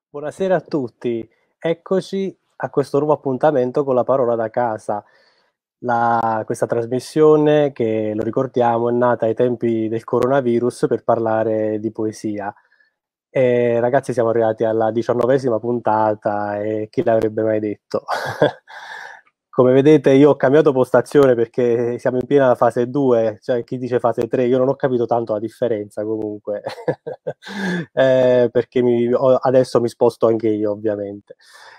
Buonasera a tutti, eccoci a questo nuovo appuntamento con la parola da casa. Questa trasmissione, che lo ricordiamo, è nata ai tempi del coronavirus per parlare di poesia. E, ragazzi, siamo arrivati alla 19ª puntata e chi l'avrebbe mai detto? Come vedete, io ho cambiato postazione perché siamo in piena fase 2, cioè chi dice fase 3, io non ho capito tanto la differenza comunque, perché adesso mi sposto anche io, ovviamente.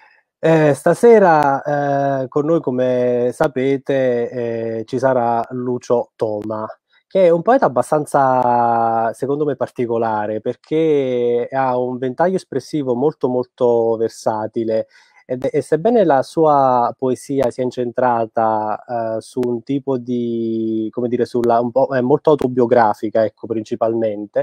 Stasera con noi, come sapete, ci sarà Lucio Toma, che è un poeta abbastanza, secondo me, particolare, perché ha un ventaglio espressivo molto molto versatile e sebbene la sua poesia sia incentrata su un tipo di, come dire, è molto autobiografica, ecco, principalmente,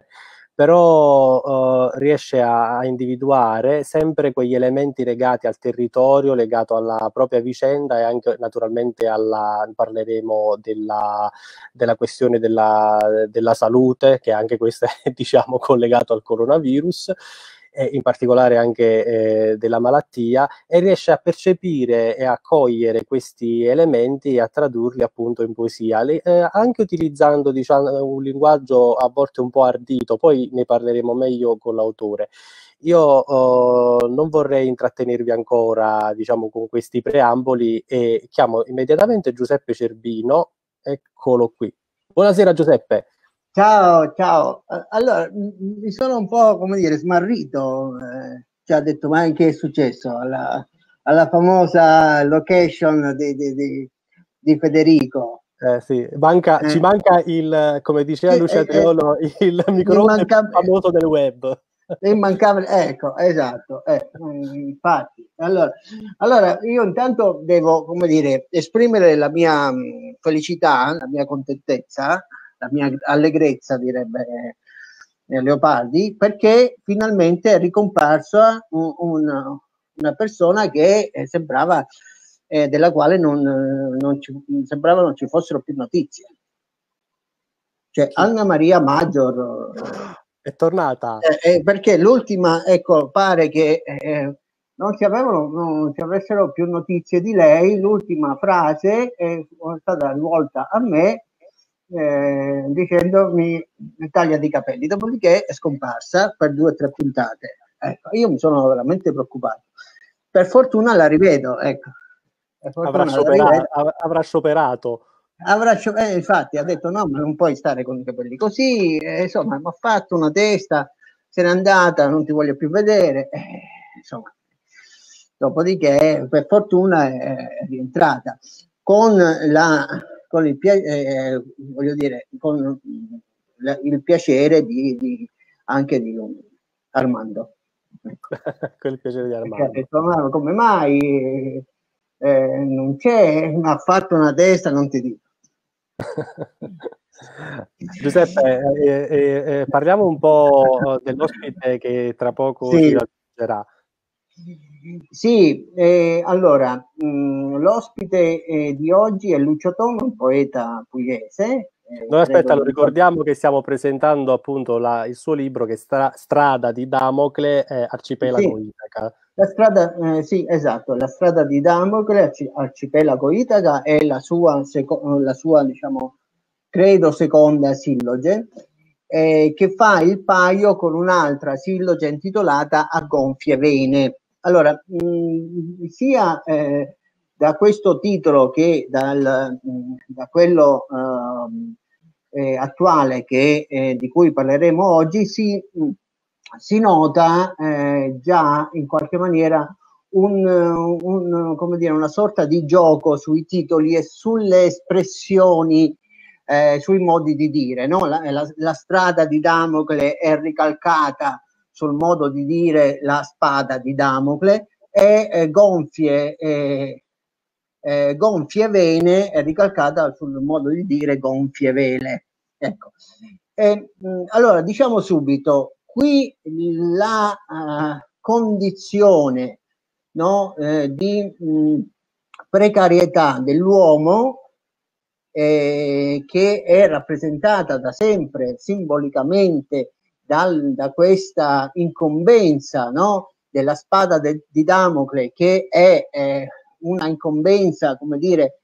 però riesce a individuare sempre quegli elementi legati al territorio, legato alla propria vicenda e anche naturalmente parleremo della questione della salute, che anche questa è diciamo collegato al coronavirus, in particolare anche della malattia, e riesce a percepire e a cogliere questi elementi e a tradurli appunto in poesia, anche utilizzando diciamo, un linguaggio a volte un po' ardito, poi ne parleremo meglio con l'autore. Io non vorrei intrattenervi ancora, diciamo, con questi preamboli e chiamo immediatamente Giuseppe Cerbino, eccolo qui. Buonasera Giuseppe. Ciao, ciao. Allora, mi sono un po', come dire, smarrito. Ci ha detto, ma che è successo alla famosa location di Federico? Sì, ci Eh, manca il, come diceva eh, Lucia eh, Triolo, il microfono più l'immancabile, famoso del web. l'immancabile, ecco, esatto. Infatti, allora, io intanto devo, come dire, esprimere la mia felicità, la mia contentezza, la mia allegrezza, direbbe Leopardi, perché finalmente è ricomparsa una persona che sembrava, della quale sembrava non ci fossero più notizie. Cioè, Chi? Anna Maria Maggior, È tornata. perché l'ultima, ecco, pare che non si avessero più notizie di lei. L'ultima frase è stata rivolta a me, dicendomi taglia di capelli, dopodiché è scomparsa per 2 o 3 puntate. Ecco, io mi sono veramente preoccupato. Per fortuna la rivedo, ecco. Per fortuna la rivedo. Avrà scioperato. Infatti ha detto no, ma non puoi stare con i capelli così, insomma, mi ha fatto una testa, se n'è andata, non ti voglio più vedere, insomma. Dopodiché, per fortuna, è rientrata con con voglio dire, con il piacere anche di Armando. Ecco. Con il piacere di Perché ha Armando. detto, ma come mai non c'è, mi ha fatto una testa, non ti dico. Giuseppe, parliamo un po' dell'ospite che tra poco ci Sì, raggiungerà. sì, allora, l'ospite di oggi è Lucio Toma, un poeta pugliese, No, credo aspetta, lo di ricordare. ricordiamo che stiamo presentando appunto il suo libro che è Strada di Damocle, Arcipelago Sì, Itaca. la strada, sì, esatto, la strada di Damocle, Arcipelago Itaca, è la sua, diciamo, credo seconda silloge, che fa il paio con un'altra silloge intitolata A gonfie vene. Allora, sia da questo titolo che da quello attuale di cui parleremo oggi, si nota già in qualche maniera come dire, una sorta di gioco sui titoli e sulle espressioni, sui modi di dire. No? La strada di Damocle è ricalcata sul modo di dire la spada di Damocle, e gonfie vene è ricalcata sul modo di dire gonfie vele. Ecco. Allora, diciamo subito, qui la condizione, no, di precarietà dell'uomo, che è rappresentata da sempre simbolicamente da questa incombenza, no, della spada di Damocle, che è una incombenza, come dire,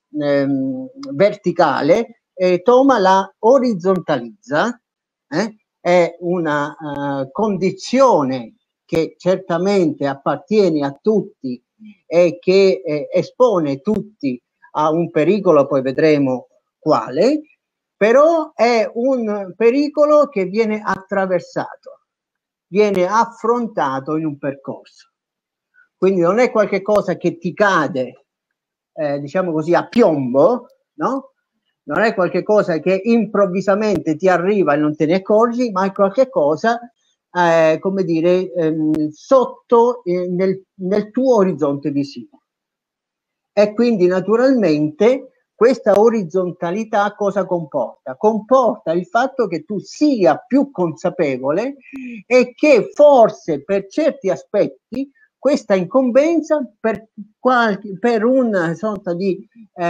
verticale, Toma la orizzontalizza, è una condizione che certamente appartiene a tutti e che espone tutti a un pericolo, poi vedremo quale, però è un pericolo che viene attraversato, viene affrontato in un percorso. Quindi non è qualche cosa che ti cade, diciamo così, a piombo, no? Non è qualche cosa che improvvisamente ti arriva e non te ne accorgi, ma è qualche cosa, come dire, sotto nel tuo orizzonte visivo. E quindi naturalmente questa orizzontalità cosa comporta? Comporta il fatto che tu sia più consapevole e che forse per certi aspetti questa incombenza per una sorta di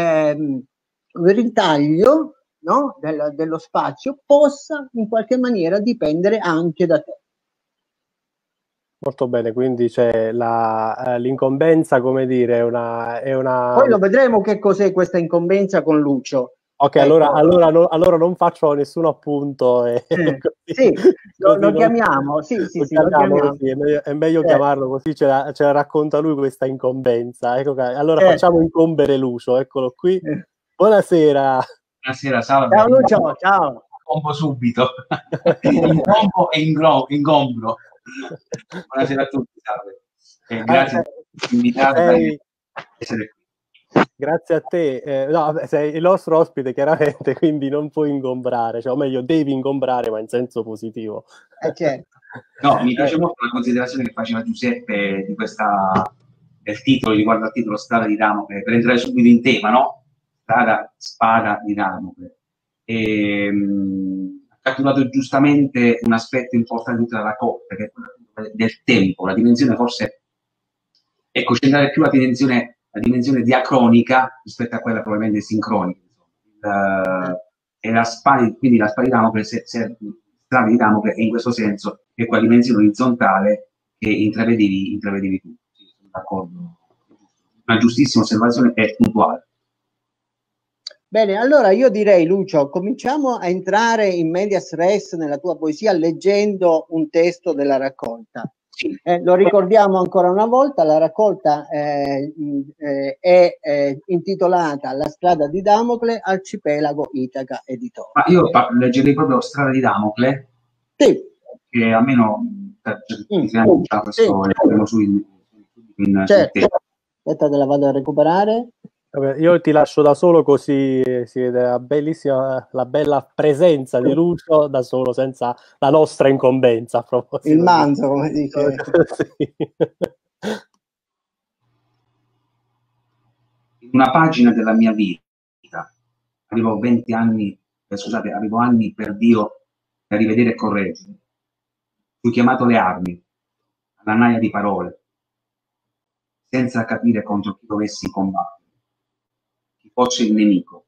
ritaglio, no, dello spazio possa in qualche maniera dipendere anche da te. Molto bene, quindi c'è l'incombenza, come dire, è una... Poi lo vedremo che cos'è questa incombenza con Lucio. Ok, ecco. allora non faccio nessun appunto. Sì, lo chiamiamo, sì, lo chiamiamo. Così, è meglio chiamarlo così, ce la racconta lui questa incombenza. Ecco, allora facciamo incombere Lucio, eccolo qui. Buonasera. Buonasera, salve. Ciao Lucio, ciao. Incombo subito. Incombo e ingombro. Buonasera a tutti, salve. Grazie per invitarmi a essere qui. Grazie a te. No, sei il nostro ospite chiaramente, quindi non puoi ingombrare, cioè, o meglio, devi ingombrare, ma in senso positivo. Certo. No, mi piace molto la considerazione che faceva Giuseppe del titolo, riguardo al titolo Strada di Damocle, per entrare subito in tema, no? Spada di Damocle. Ha catturato giustamente un aspetto importante della raccolta, che è quello del tempo, la dimensione forse, ecco, centrare più la dimensione diacronica rispetto a quella probabilmente sincronica. E la spada, quindi la spada di Damocle, Strada di Damocle, in questo senso è quella dimensione orizzontale che intravedevi tu. Sì, sono d'accordo. Una giustissima osservazione e puntuale. Bene, allora io direi, Lucio, cominciamo a entrare in medias res nella tua poesia leggendo un testo della raccolta. Lo ricordiamo ancora una volta, la raccolta è intitolata La strada di Damocle, Arcipelago Itaca Editore. Ma io leggerei proprio Strada di Damocle, sì, che almeno leggeremo su in certo. Aspetta che la vado a recuperare. Vabbè, io ti lascio da solo, così si vede la bella presenza di Lucio da solo, senza la nostra incombenza. Il manzo, come dice. Sì. In una pagina della mia vita, avevo anni per Dio da rivedere e correggere. Fui chiamato alle armi, alla naia di parole, senza capire contro chi dovessi combattere, chi fosse il nemico.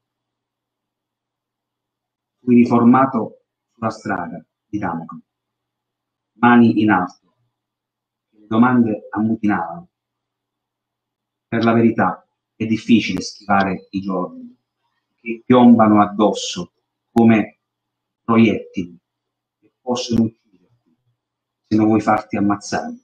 Fui riformato sulla strada di Damocle, mani in alto, le domande ammutinavano. Per la verità è difficile schivare i giorni che piombano addosso come proiettili che possono ucciderti se non vuoi farti ammazzare.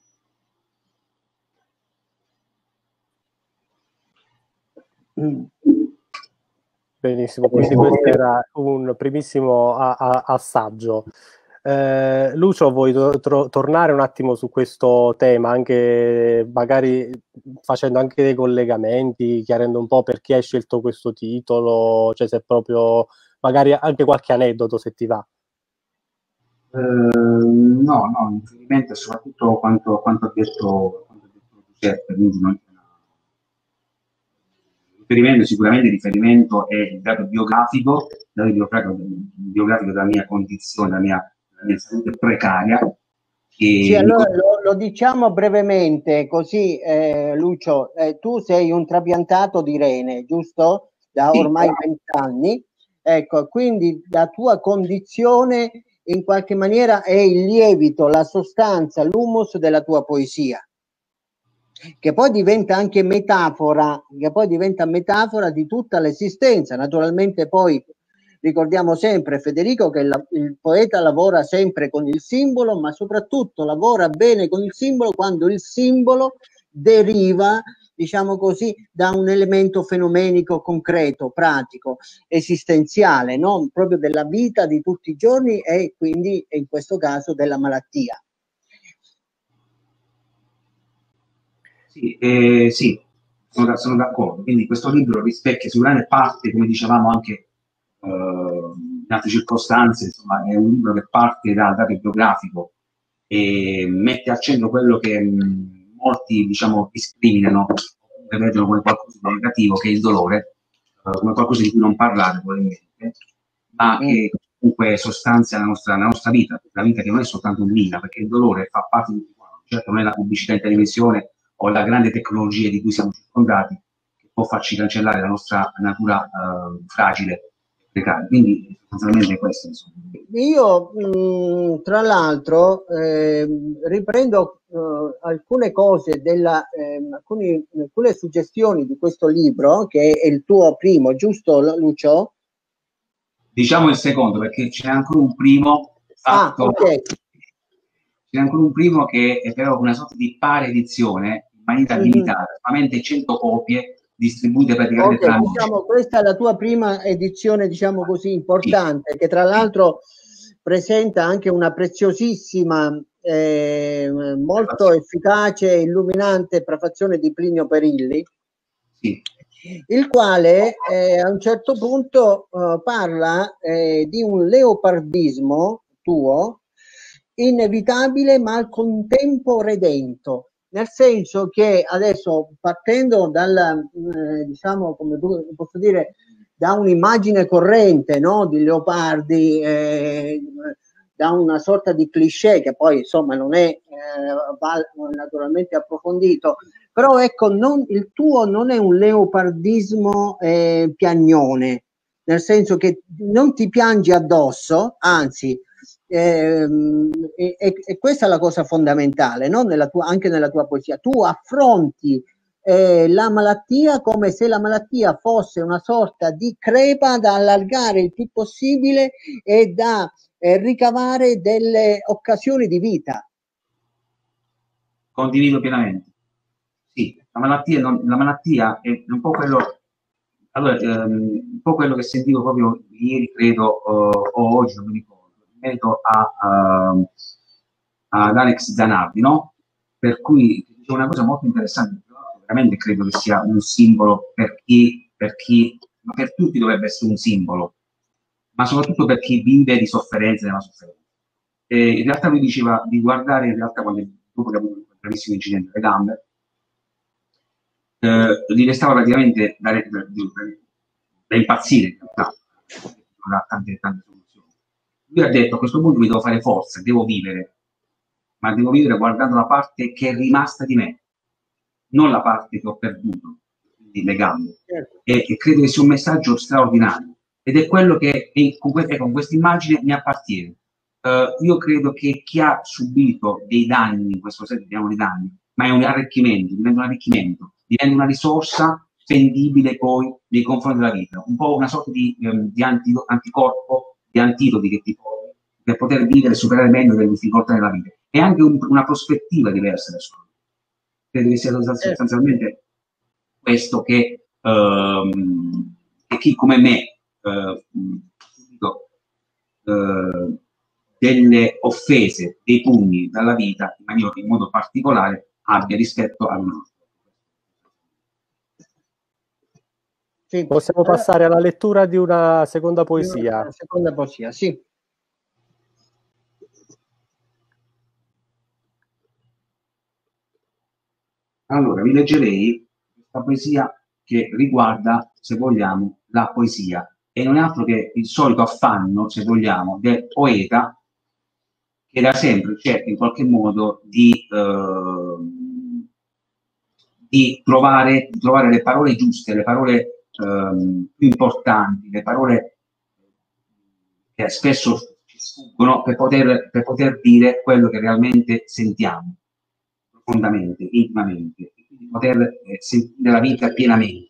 Benissimo, quindi questo era un primissimo assaggio. Lucio, vuoi tornare un attimo su questo tema, anche magari facendo anche dei collegamenti, chiarendo un po' perché hai scelto questo titolo, cioè se proprio magari anche qualche aneddoto, se ti va. No, in riferimento soprattutto quanto ha detto Giuseppe, sicuramente il riferimento è il dato biografico della mia condizione, della mia salute precaria. Sì, allora lo diciamo brevemente, così Lucio, tu sei un trapiantato di rene, giusto? Da ormai 20 anni. Ecco, quindi la tua condizione in qualche maniera è il lievito, la sostanza, l'humus della tua poesia, che poi diventa anche metafora, di tutta l'esistenza. Naturalmente poi ricordiamo sempre, Federico, che il poeta lavora sempre con il simbolo, ma soprattutto lavora bene con il simbolo quando il simbolo deriva, diciamo così, da un elemento fenomenico, concreto, pratico, esistenziale, no? Proprio della vita di tutti i giorni e quindi in questo caso della malattia. Sì, sono d'accordo. Quindi questo libro rispecchia sicuramente parte, come dicevamo anche in altre circostanze, insomma, è un libro che parte dal dato biografico e mette al centro quello che molti, diciamo, discriminano e vedono come qualcosa di negativo, che è il dolore, come qualcosa di cui non parlare probabilmente, ma che comunque sostanzia la nostra vita, la vita che non è soltanto un vita, perché il dolore fa parte di tutti quanti. Certo non è la pubblicità in televisione o la grande tecnologia di cui siamo circondati che può farci cancellare la nostra natura fragile. Quindi sostanzialmente questo, insomma. Io tra l'altro riprendo alcune cose alcune suggestioni di questo libro, che è il tuo primo, giusto Lucio? Diciamo il secondo, perché c'è ancora un primo fatto, okay. C'è ancora un primo che è però una sorta di pari edizione in maniera limitata, solamente 100 copie distribuite praticamente tra noi. Diciamo, questa è la tua prima edizione, diciamo così, importante, che tra l'altro presenta anche una preziosissima, molto efficace e illuminante prefazione di Plinio Perilli, sì, il quale a un certo punto parla di un leopardismo tuo inevitabile ma al contempo redento. Nel senso che adesso, partendo dalla, diciamo, come posso dire, da un'immagine corrente, no? Di leopardi, da una sorta di cliché che poi insomma non è naturalmente approfondito, però ecco, il tuo non è un leopardismo piagnone, nel senso che non ti piangi addosso, anzi, e questa è la cosa fondamentale, no? Anche nella tua poesia. Tu affronti la malattia come se la malattia fosse una sorta di crepa da allargare il più possibile e da ricavare delle occasioni di vita. Condivido pienamente. Sì, la malattia è un po' quello. Allora, un po' quello che sentivo proprio ieri, credo, o oggi, non mi ricordo, in merito ad Alex Zanardi, no? Per cui dice una cosa molto interessante, veramente credo che sia un simbolo per chi, ma per tutti dovrebbe essere un simbolo, ma soprattutto per chi vive di sofferenza nella sofferenza. In realtà lui diceva di guardare, in realtà, dopo che ha avuto un gravissimo incidente alle gambe, gli restava praticamente da impazzire, in realtà, da tante soluzioni. Lui ha detto: a questo punto mi devo fare forza, devo vivere, ma devo vivere guardando la parte che è rimasta di me, non la parte che ho perduto, quindi le gambe. E credo che sia un messaggio straordinario, ed è quello che con questa immagine mi appartiene. Io credo che chi ha subito dei danni, in questo senso diciamo dei danni, ma è un arricchimento, diventa una risorsa spendibile poi nei confronti della vita, un po' una sorta di anticorpo, di antidoti che ti poni per poter vivere e superare meglio le difficoltà della vita. È anche una prospettiva diversa verso la vita. Credo che sia sostanzialmente questo che chi come me delle offese, dei pugni dalla vita in modo particolare abbia rispetto a un altro. Sì. Possiamo passare alla lettura di una seconda poesia. Una seconda poesia, sì. Allora, vi leggerei questa poesia che riguarda, se vogliamo, la poesia, e non è altro che il solito affanno, se vogliamo, del poeta che da sempre cerca in qualche modo di trovare le parole giuste, le parole più importanti, le parole che spesso ci sfuggono per poter dire quello che realmente sentiamo profondamente, intimamente, e quindi poter sentire la vita pienamente.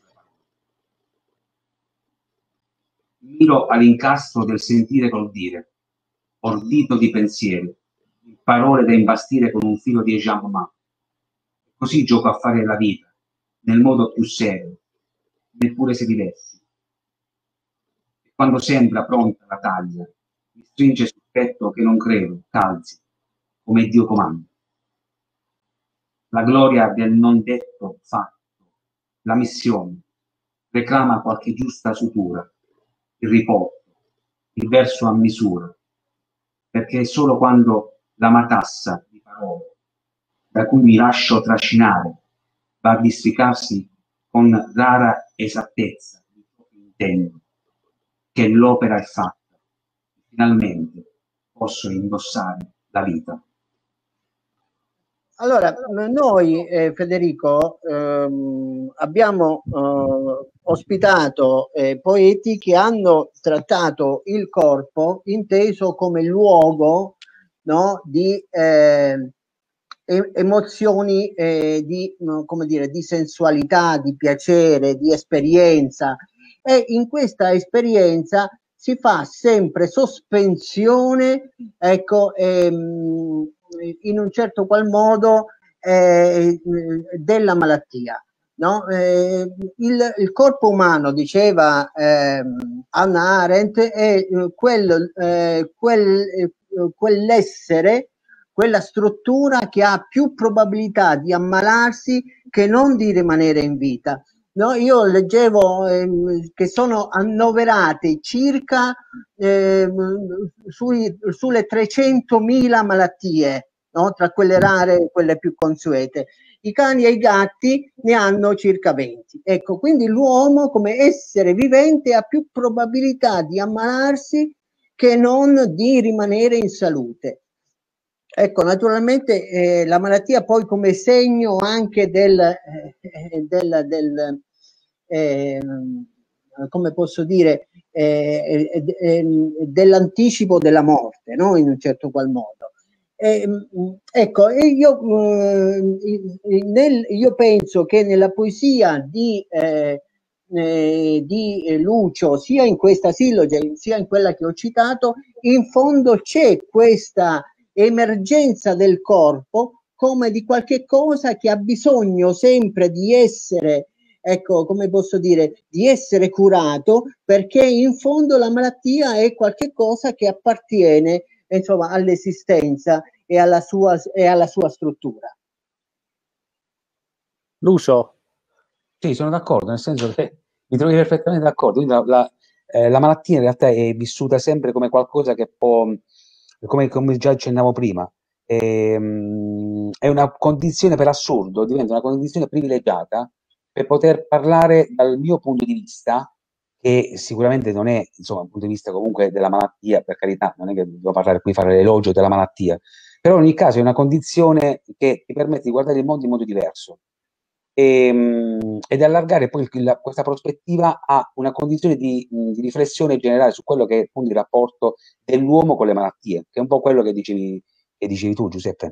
Miro all'incastro del sentire col dire, ordito di pensieri, parole da imbastire con un filo di Jean-Ma. Così gioco a fare la vita, nel modo più serio, neppure se diversi. E quando sembra pronta la taglia, mi stringe sul petto che non credo, calzi, come Dio comanda. La gloria del non detto fatto, la missione, reclama qualche giusta sutura, il riporto, il verso a misura, perché è solo quando la matassa di parole da cui mi lascio trascinare va a districarsi con rara esattezza di ciò che intendo, che l'opera è fatta, finalmente posso indossare la vita. Allora, noi Federico abbiamo ospitato poeti che hanno trattato il corpo inteso come luogo, no, di emozioni come dire, di sensualità, di piacere, di esperienza, e in questa esperienza si fa sempre sospensione, ecco, in un certo qual modo della malattia. No? Il corpo umano, diceva Hannah Arendt, è quell'essere, quella struttura che ha più probabilità di ammalarsi che non di rimanere in vita. No, io leggevo che sono annoverate circa sulle 300.000 malattie, no? Tra quelle rare e quelle più consuete. I cani e i gatti ne hanno circa 20. Ecco, quindi l'uomo come essere vivente ha più probabilità di ammalarsi che non di rimanere in salute. Ecco, naturalmente la malattia poi come segno anche come posso dire, dell'anticipo della morte, no? In un certo qual modo. Ecco, io penso che nella poesia di Lucio, sia in questa silloge sia in quella che ho citato, in fondo c'è questa emergenza del corpo come di qualche cosa che ha bisogno sempre di essere, ecco, come posso dire, di essere curato, perché in fondo la malattia è qualche cosa che appartiene, insomma, all'esistenza e alla sua struttura. Lucio. Sì, sono d'accordo, nel senso che mi trovi perfettamente d'accordo. Quindi la malattia in realtà è vissuta sempre come qualcosa che può, come già accennavo prima, è una condizione, per assurdo, diventa una condizione privilegiata per poter parlare dal mio punto di vista, che sicuramente non è, insomma, un punto di vista comunque della malattia, per carità, non è che devo parlare qui, fare l'elogio della malattia, però in ogni caso è una condizione che ti permette di guardare il mondo in modo diverso. Ed allargare poi questa prospettiva a una condizione di riflessione generale su quello che è appunto il rapporto dell'uomo con le malattie, che è un po' quello che dicevi tu, Giuseppe.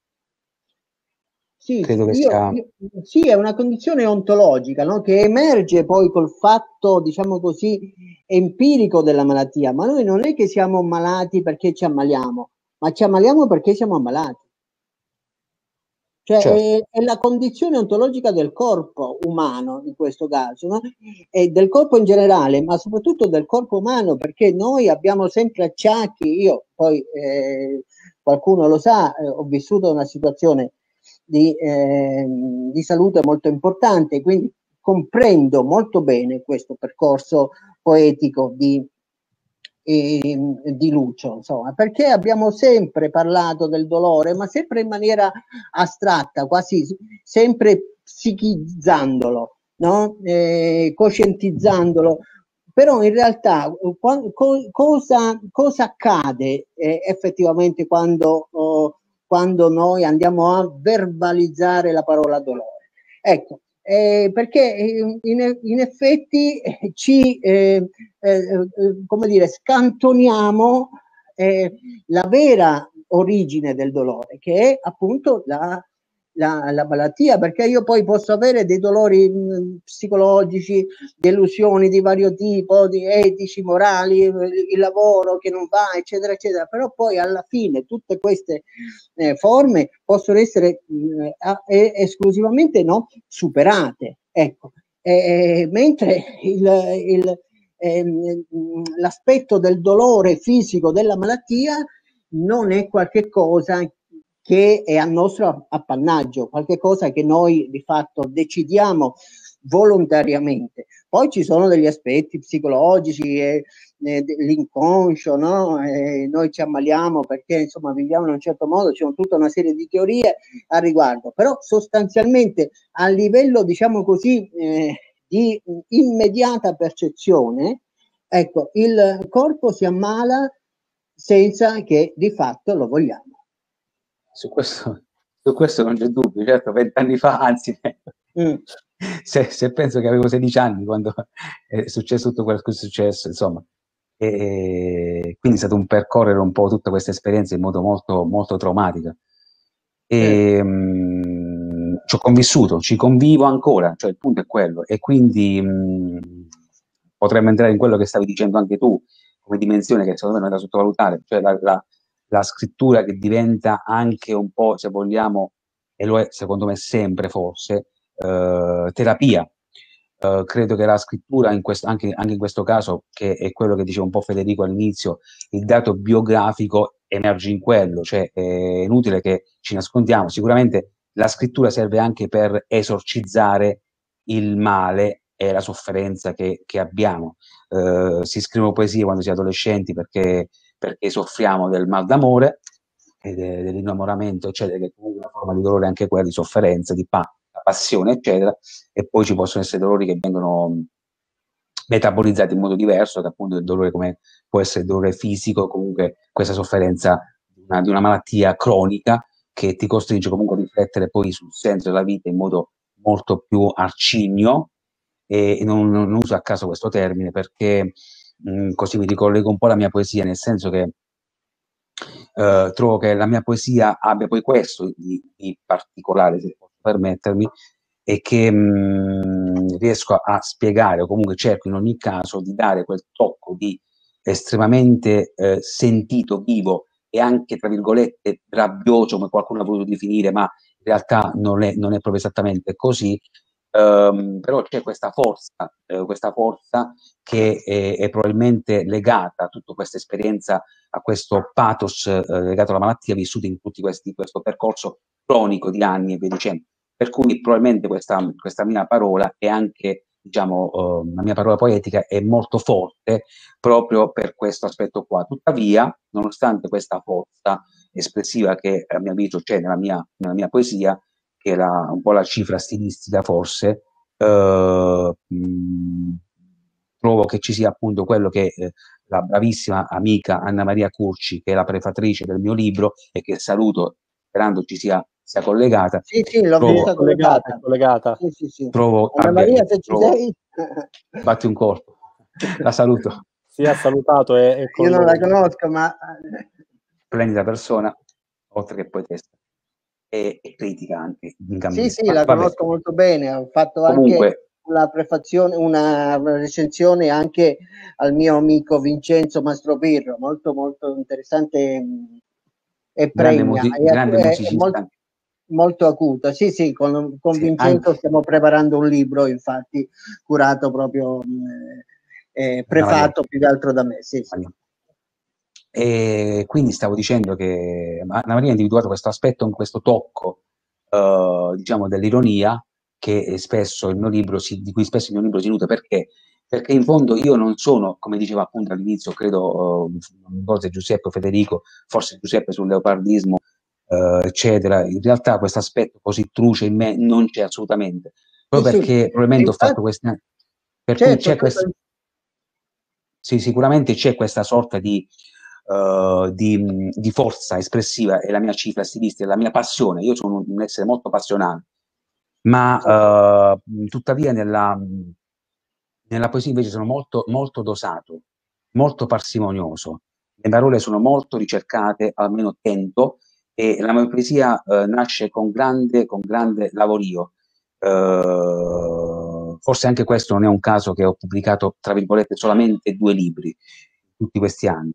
Sì, Credo che sia... sì, è una condizione ontologica, no? Che emerge poi col fatto, diciamo così, empirico della malattia, ma noi non è che siamo malati perché ci ammaliamo, ma ci ammaliamo perché siamo ammalati. Cioè Certo. è la condizione ontologica del corpo umano in questo caso, no? E del corpo in generale, ma soprattutto del corpo umano, perché noi abbiamo sempre acciacchi. Io poi, qualcuno lo sa, ho vissuto una situazione di salute molto importante, quindi comprendo molto bene questo percorso poetico di Lucio, insomma, perché abbiamo sempre parlato del dolore, ma sempre in maniera astratta, quasi sempre psichizzandolo, no? Coscientizzandolo. Però in realtà cosa accade effettivamente quando noi andiamo a verbalizzare la parola dolore? Ecco, perché in effetti ci come dire, scantoniamo la vera origine del dolore, che è appunto la malattia, perché io poi posso avere dei dolori psicologici, delusioni di vario tipo, di etici, morali, il lavoro che non va, eccetera, eccetera, però poi alla fine tutte queste forme possono essere esclusivamente superate, ecco. Mentre l'aspetto del dolore fisico della malattia non è qualche cosa che è a nostro appannaggio, qualche cosa che noi di fatto decidiamo volontariamente. Poi ci sono degli aspetti psicologici, l'inconscio, no? Noi ci ammaliamo perché insomma viviamo in un certo modo, c'è tutta una serie di teorie al riguardo, però sostanzialmente a livello, diciamo così, di immediata percezione, ecco, il corpo si ammala senza che di fatto lo vogliamo. Su questo non c'è dubbio, certo, 20 anni fa, anzi, se penso che avevo 16 anni quando è successo tutto quello che è successo, insomma, e quindi è stato un percorrere un po' tutta questa esperienza in modo molto, molto traumatica. E ci ho convissuto, ci convivo ancora, cioè il punto è quello, e quindi potremmo entrare in quello che stavi dicendo anche tu, come dimensione che secondo me non è da sottovalutare, cioè la scrittura che diventa anche un po', se vogliamo, e lo è secondo me sempre forse, terapia. Credo che la scrittura, anche in questo caso, che è quello che diceva un po' Federico all'inizio, il dato biografico emerge in quello, cioè è inutile che ci nascondiamo. Sicuramente la scrittura serve anche per esorcizzare il male e la sofferenza che abbiamo. Si scrivono poesie quando si è adolescenti perché soffriamo del mal d'amore e dell'innamoramento, eccetera, che è comunque una forma di dolore anche quella, di sofferenza, di passione, eccetera, e poi ci possono essere dolori che vengono metabolizzati in modo diverso, che appunto il dolore come può essere il dolore fisico, comunque questa sofferenza di una malattia cronica che ti costringe comunque a riflettere poi sul senso della vita in modo molto più arcigno, e non uso a caso questo termine perché così mi ricollego un po' alla mia poesia, nel senso che trovo che la mia poesia abbia poi questo di particolare, se posso permettermi, e che riesco a spiegare, o comunque cerco in ogni caso di dare quel tocco di estremamente sentito, vivo e anche, tra virgolette, rabbioso, come qualcuno ha voluto definire, ma in realtà non è proprio esattamente così. Però c'è questa forza che è probabilmente legata a tutta questa esperienza, a questo pathos legato alla malattia vissuta in tutti questo percorso cronico di anni e via dicendo. Per cui probabilmente questa mia parola è anche, diciamo, la mia parola poetica è molto forte proprio per questo aspetto qua. Tuttavia, nonostante questa forza espressiva che a mio avviso c'è nella mia poesia, che è un po' la cifra stilistica forse, trovo che ci sia appunto quello che la bravissima amica Anna Maria Curci, che è la prefatrice del mio libro e che saluto sperando ci sia collegata. Sì, l'ho vista collegata. Sì. Trovo, Anna Maria, se ci sei, batti un colpo. La saluto. Sì, ha salutato. Io non la conosco, ma splendida persona, oltre che poetessa. E critica anche. Sì, la conosco molto bene, ho fatto anche la prefazione, una recensione anche al mio amico Vincenzo Mastropirro, molto molto interessante e pregna, grande musicista. Molto acuta. Sì, con Vincenzo stiamo preparando un libro, infatti, curato proprio, prefatto più che altro da me. Sì. E quindi stavo dicendo che Anna Maria ha individuato questo aspetto, questo tocco, diciamo, dell'ironia, che spesso il mio libro di cui spesso il mio libro si nutre. Perché in fondo io non sono, come diceva appunto all'inizio, credo, forse Giuseppe o Federico, forse Giuseppe sul leopardismo, eccetera. In realtà questo aspetto così truce in me non c'è assolutamente, proprio perché probabilmente ho fatto questa, per cui c'è questa, sì, sicuramente c'è questa sorta di forza espressiva, è la mia cifra stilistica, è la mia passione. Io sono un essere molto passionale, ma tuttavia nella poesia invece sono molto, molto dosato, molto parsimonioso, le parole sono molto ricercate, almeno tento, e la mia poesia nasce con grande lavorio. Forse anche questo non è un caso che ho pubblicato, tra virgolette, solamente 2 libri tutti questi anni.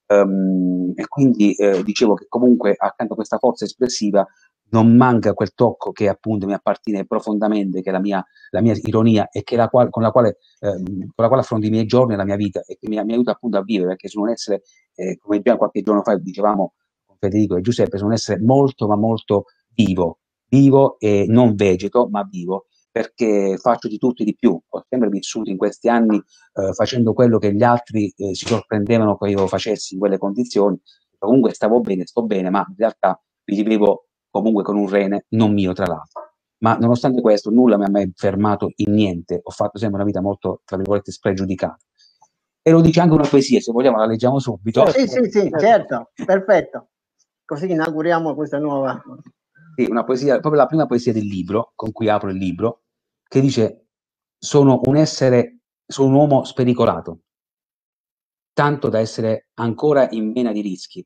E quindi dicevo che comunque accanto a questa forza espressiva non manca quel tocco che appunto mi appartiene profondamente, che è la mia ironia, e che con la quale affronto i miei giorni e la mia vita, e che mi aiuta appunto a vivere, perché sono un essere, come già qualche giorno fa dicevamo con Federico e Giuseppe, sono un essere molto ma molto vivo e non vegeto, ma vivo, perché faccio di tutto e di più. Ho sempre vissuto in questi anni facendo quello che gli altri si sorprendevano che io facessi in quelle condizioni. Comunque stavo bene, sto bene, ma in realtà vivevo comunque con un rene non mio, tra l'altro. Ma nonostante questo nulla mi ha mai fermato in niente, ho fatto sempre una vita molto, tra virgolette, spregiudicata. E lo dice anche una poesia, se vogliamo la leggiamo subito. Sì, certo, perfetto. Così inauguriamo questa nuova... Sì, una poesia, proprio la prima poesia del libro, con cui apro il libro, che dice: sono un uomo spericolato, tanto da essere ancora in vena di rischi.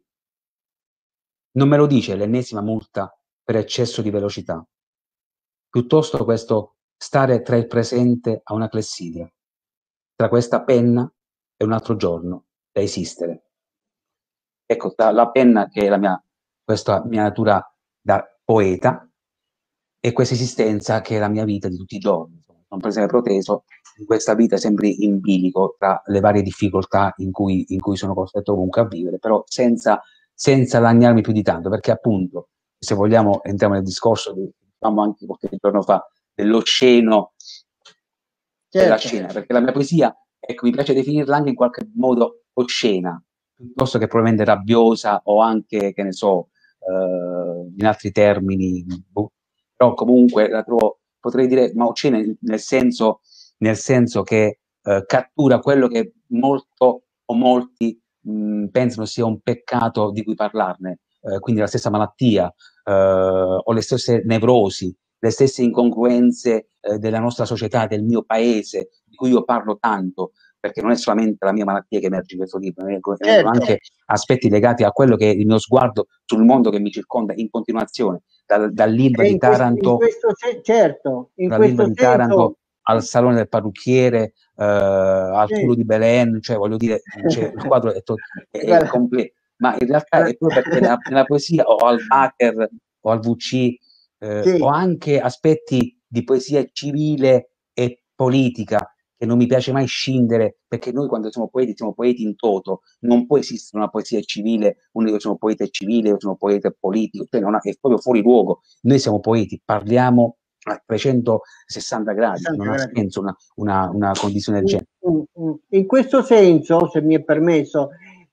Non me lo dice l'ennesima multa per eccesso di velocità, piuttosto questo stare tra il presente a una clessidra, tra questa penna e un altro giorno da esistere. Ecco, la penna, che è questa mia natura da poeta, e questa esistenza che è la mia vita di tutti i giorni. Sono sempre proteso in questa vita, sempre in bilico tra le varie difficoltà in cui sono costretto comunque a vivere, però senza lagnarmi più di tanto, perché appunto, se vogliamo, entriamo nel discorso che dicevamo anche qualche giorno fa, dell'osceno della scena, perché la mia poesia, ecco, mi piace definirla anche in qualche modo oscena, piuttosto che probabilmente rabbiosa, o anche, che ne so, in altri termini, però comunque la trovo, potrei dire, ma oscena nel senso che cattura quello che molti pensano sia un peccato di cui parlarne, quindi la stessa malattia, o le stesse nevrosi, le stesse incongruenze della nostra società, del mio paese, di cui io parlo tanto, perché non è solamente la mia malattia che emerge in questo libro, certo, anche aspetti legati a quello che è il mio sguardo sul mondo che mi circonda in continuazione, dall'Ilva di Taranto, Taranto al Salone del Parrucchiere, al Culo di Belen, cioè voglio dire, il quadro è completo, ma in realtà è proprio perché nella poesia, o al Baker o al VC, o anche aspetti di poesia civile e politica, che non mi piace mai scindere, perché noi quando siamo poeti in toto. Non può esistere una poesia civile, uno io sono poeta civile, io sono poeta politico, cioè è proprio fuori luogo. Noi siamo poeti, parliamo a 360 gradi, non ha senso una condizione del genere. In questo senso, se mi è permesso,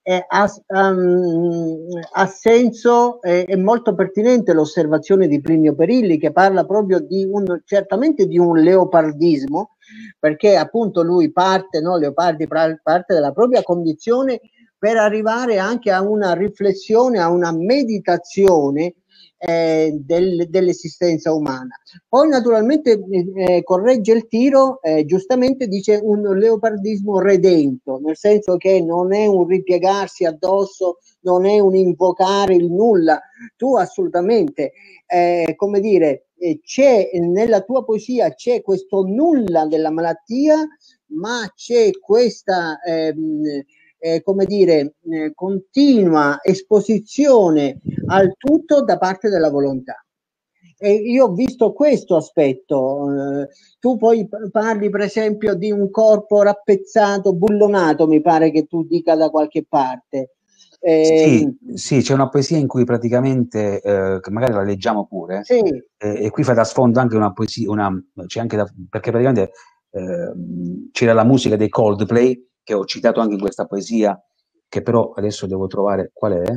ha senso, è molto pertinente l'osservazione di Plinio Perilli, che parla proprio certamente di un leopardismo, perché appunto lui parte, no, Leopardi parte dalla propria condizione per arrivare anche a una riflessione, a una meditazione dell'esistenza umana. Poi naturalmente corregge il tiro, giustamente dice un leopardismo redento, nel senso che non è un ripiegarsi addosso, non è un invocare il nulla. Tu assolutamente, come dire, nella tua poesia c'è questo nulla della malattia, ma c'è questa come dire, continua esposizione al tutto da parte della volontà. E io ho visto questo aspetto. Tu poi parli per esempio di un corpo rappezzato, bullonato, mi pare che tu dica da qualche parte. Sì, c'è una poesia in cui praticamente, che magari la leggiamo pure, sì. E qui fa da sfondo anche una poesia, c'è anche perché praticamente c'era la musica dei Coldplay, che ho citato anche in questa poesia, che però adesso devo trovare qual è.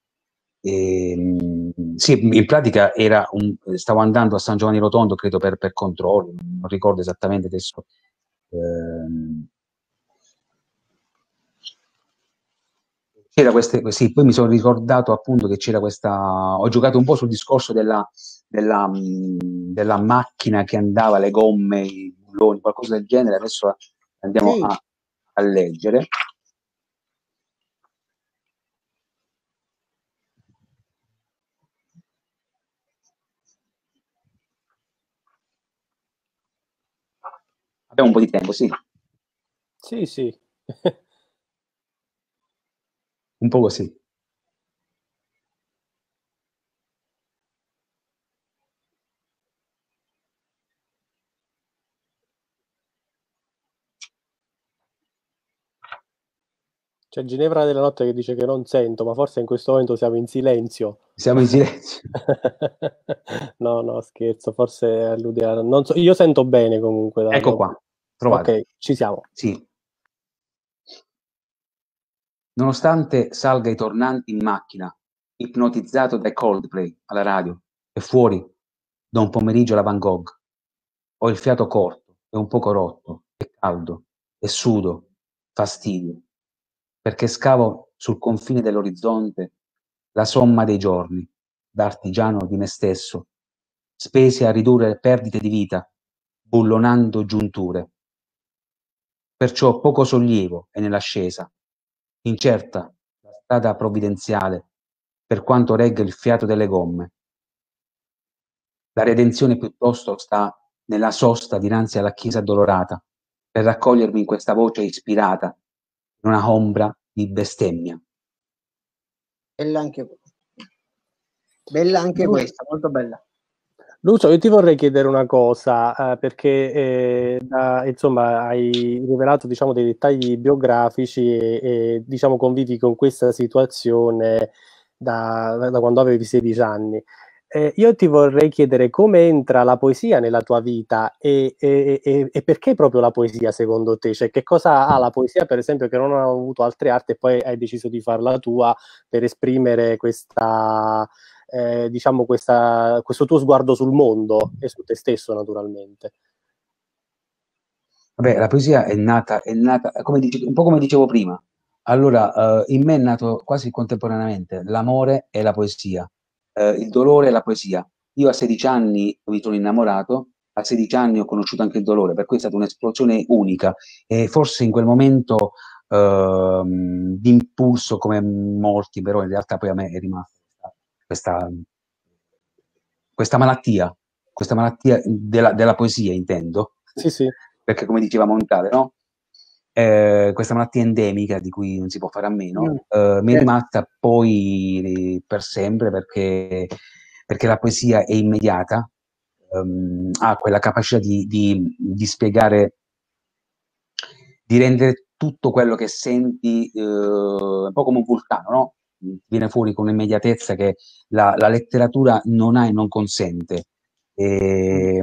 Sì, in pratica stavo andando a San Giovanni Rotondo, credo per controllo, non ricordo esattamente adesso. C'era sì, poi mi sono ricordato appunto che c'era ho giocato un po' sul discorso della macchina che andava, le gomme, i bulloni, qualcosa del genere. Adesso andiamo a leggere. Abbiamo un po' di tempo, sì. Sì, sì. Un po' così. C'è Ginevra della Notte che dice che non sento, ma forse in questo momento siamo in silenzio. Siamo in silenzio. No, no, scherzo, forse allude a... Non so, io sento bene comunque. Ecco qua, trovato. Ok, ci siamo. Sì. Nonostante salga ai tornanti in macchina, ipnotizzato dai Coldplay alla radio, e fuori, da un pomeriggio alla Van Gogh, ho il fiato corto e un poco rotto, e caldo, e sudo, fastidio, perché scavo sul confine dell'orizzonte la somma dei giorni, da artigiano di me stesso, spesi a ridurre perdite di vita, bullonando giunture. Perciò poco sollievo è nell'ascesa, incerta la strada provvidenziale, per quanto regga il fiato delle gomme. La redenzione piuttosto sta nella sosta dinanzi alla chiesa addolorata, per raccogliermi in questa voce ispirata, in una ombra di bestemmia. Bella anche questa, molto bella. Lucio, io ti vorrei chiedere una cosa, perché insomma hai rivelato, diciamo, dei dettagli biografici e diciamo convivi con questa situazione da quando avevi 16 anni. Io ti vorrei chiedere come entra la poesia nella tua vita e perché proprio la poesia secondo te? Cioè, che cosa ha la poesia, per esempio, che non ha avuto altre arti e poi hai deciso di farla tua per esprimere questa, diciamo, questo tuo sguardo sul mondo e su te stesso, naturalmente. Vabbè, la poesia è nata come un po' come dicevo prima. Allora, in me è nato quasi contemporaneamente l'amore e la poesia, il dolore e la poesia. Io a 16 anni mi sono innamorato, a 16 anni ho conosciuto anche il dolore, per cui è stata un'esplosione unica e forse in quel momento di impulso come molti, però in realtà poi a me è rimasta questa malattia della poesia, intendo. Sì, sì. Perché come diceva Montale, no? Questa malattia endemica di cui non si può fare a meno, mi è rimasta poi per sempre perché la poesia è immediata, ha quella capacità di spiegare, di rendere tutto quello che senti un po' come un vulcano, no? Viene fuori con un'immediatezza che la letteratura non ha e non consente. Ed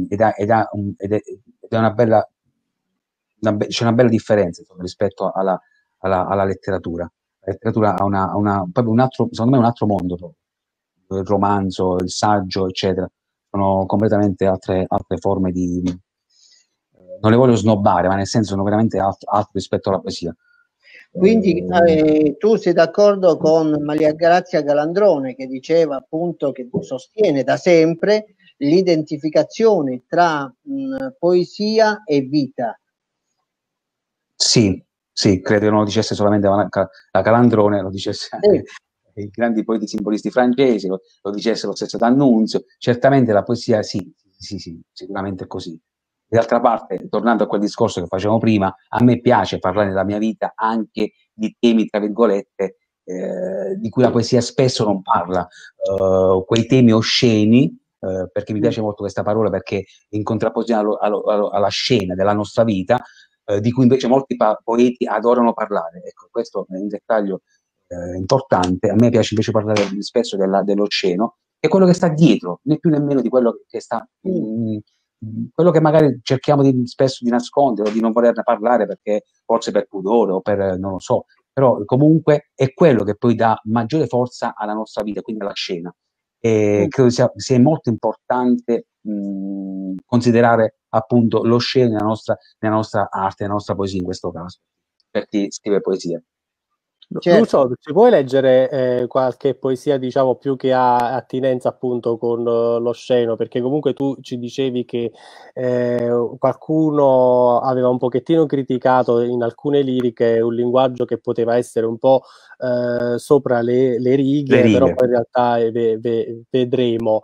è una bella, c'è una bella differenza insomma, rispetto alla letteratura. La letteratura ha proprio un altro, secondo me, un altro mondo proprio. Il romanzo, il saggio, eccetera, sono completamente altre forme di... non le voglio snobbare, ma nel senso sono veramente altro rispetto alla poesia. Quindi tu sei d'accordo con Maria Grazia Galandrone che diceva appunto che sostiene da sempre l'identificazione tra poesia e vita. Sì, credo che non lo dicesse solamente la Calandrone, lo dicesse anche i grandi poeti simbolisti francesi, lo dicesse lo stesso D'Annunzio. Certamente la poesia sì, sicuramente è così. D'altra parte, tornando a quel discorso che facevamo prima, a me piace parlare nella mia vita anche di temi, tra virgolette, di cui la poesia spesso non parla, quei temi osceni, perché mi piace molto questa parola, perché in contrapposizione alla scena della nostra vita, di cui invece molti poeti adorano parlare. Ecco, questo è un dettaglio importante. A me piace invece parlare spesso dell'oceano, che è quello che sta dietro, né più né meno di quello che sta... quello che magari cerchiamo spesso di nascondere o di non volerne parlare perché forse per pudore o per non lo so, però comunque è quello che poi dà maggiore forza alla nostra vita, quindi alla scena. E credo sia molto importante considerare appunto lo scena nella nostra arte, nella nostra poesia in questo caso, per chi scrive poesia. Certo. Lucio, ci puoi leggere qualche poesia, diciamo, più che ha attinenza appunto con lo sceno? Perché comunque tu ci dicevi che qualcuno aveva un pochettino criticato in alcune liriche un linguaggio che poteva essere un po' sopra le righe, però poi in realtà vedremo.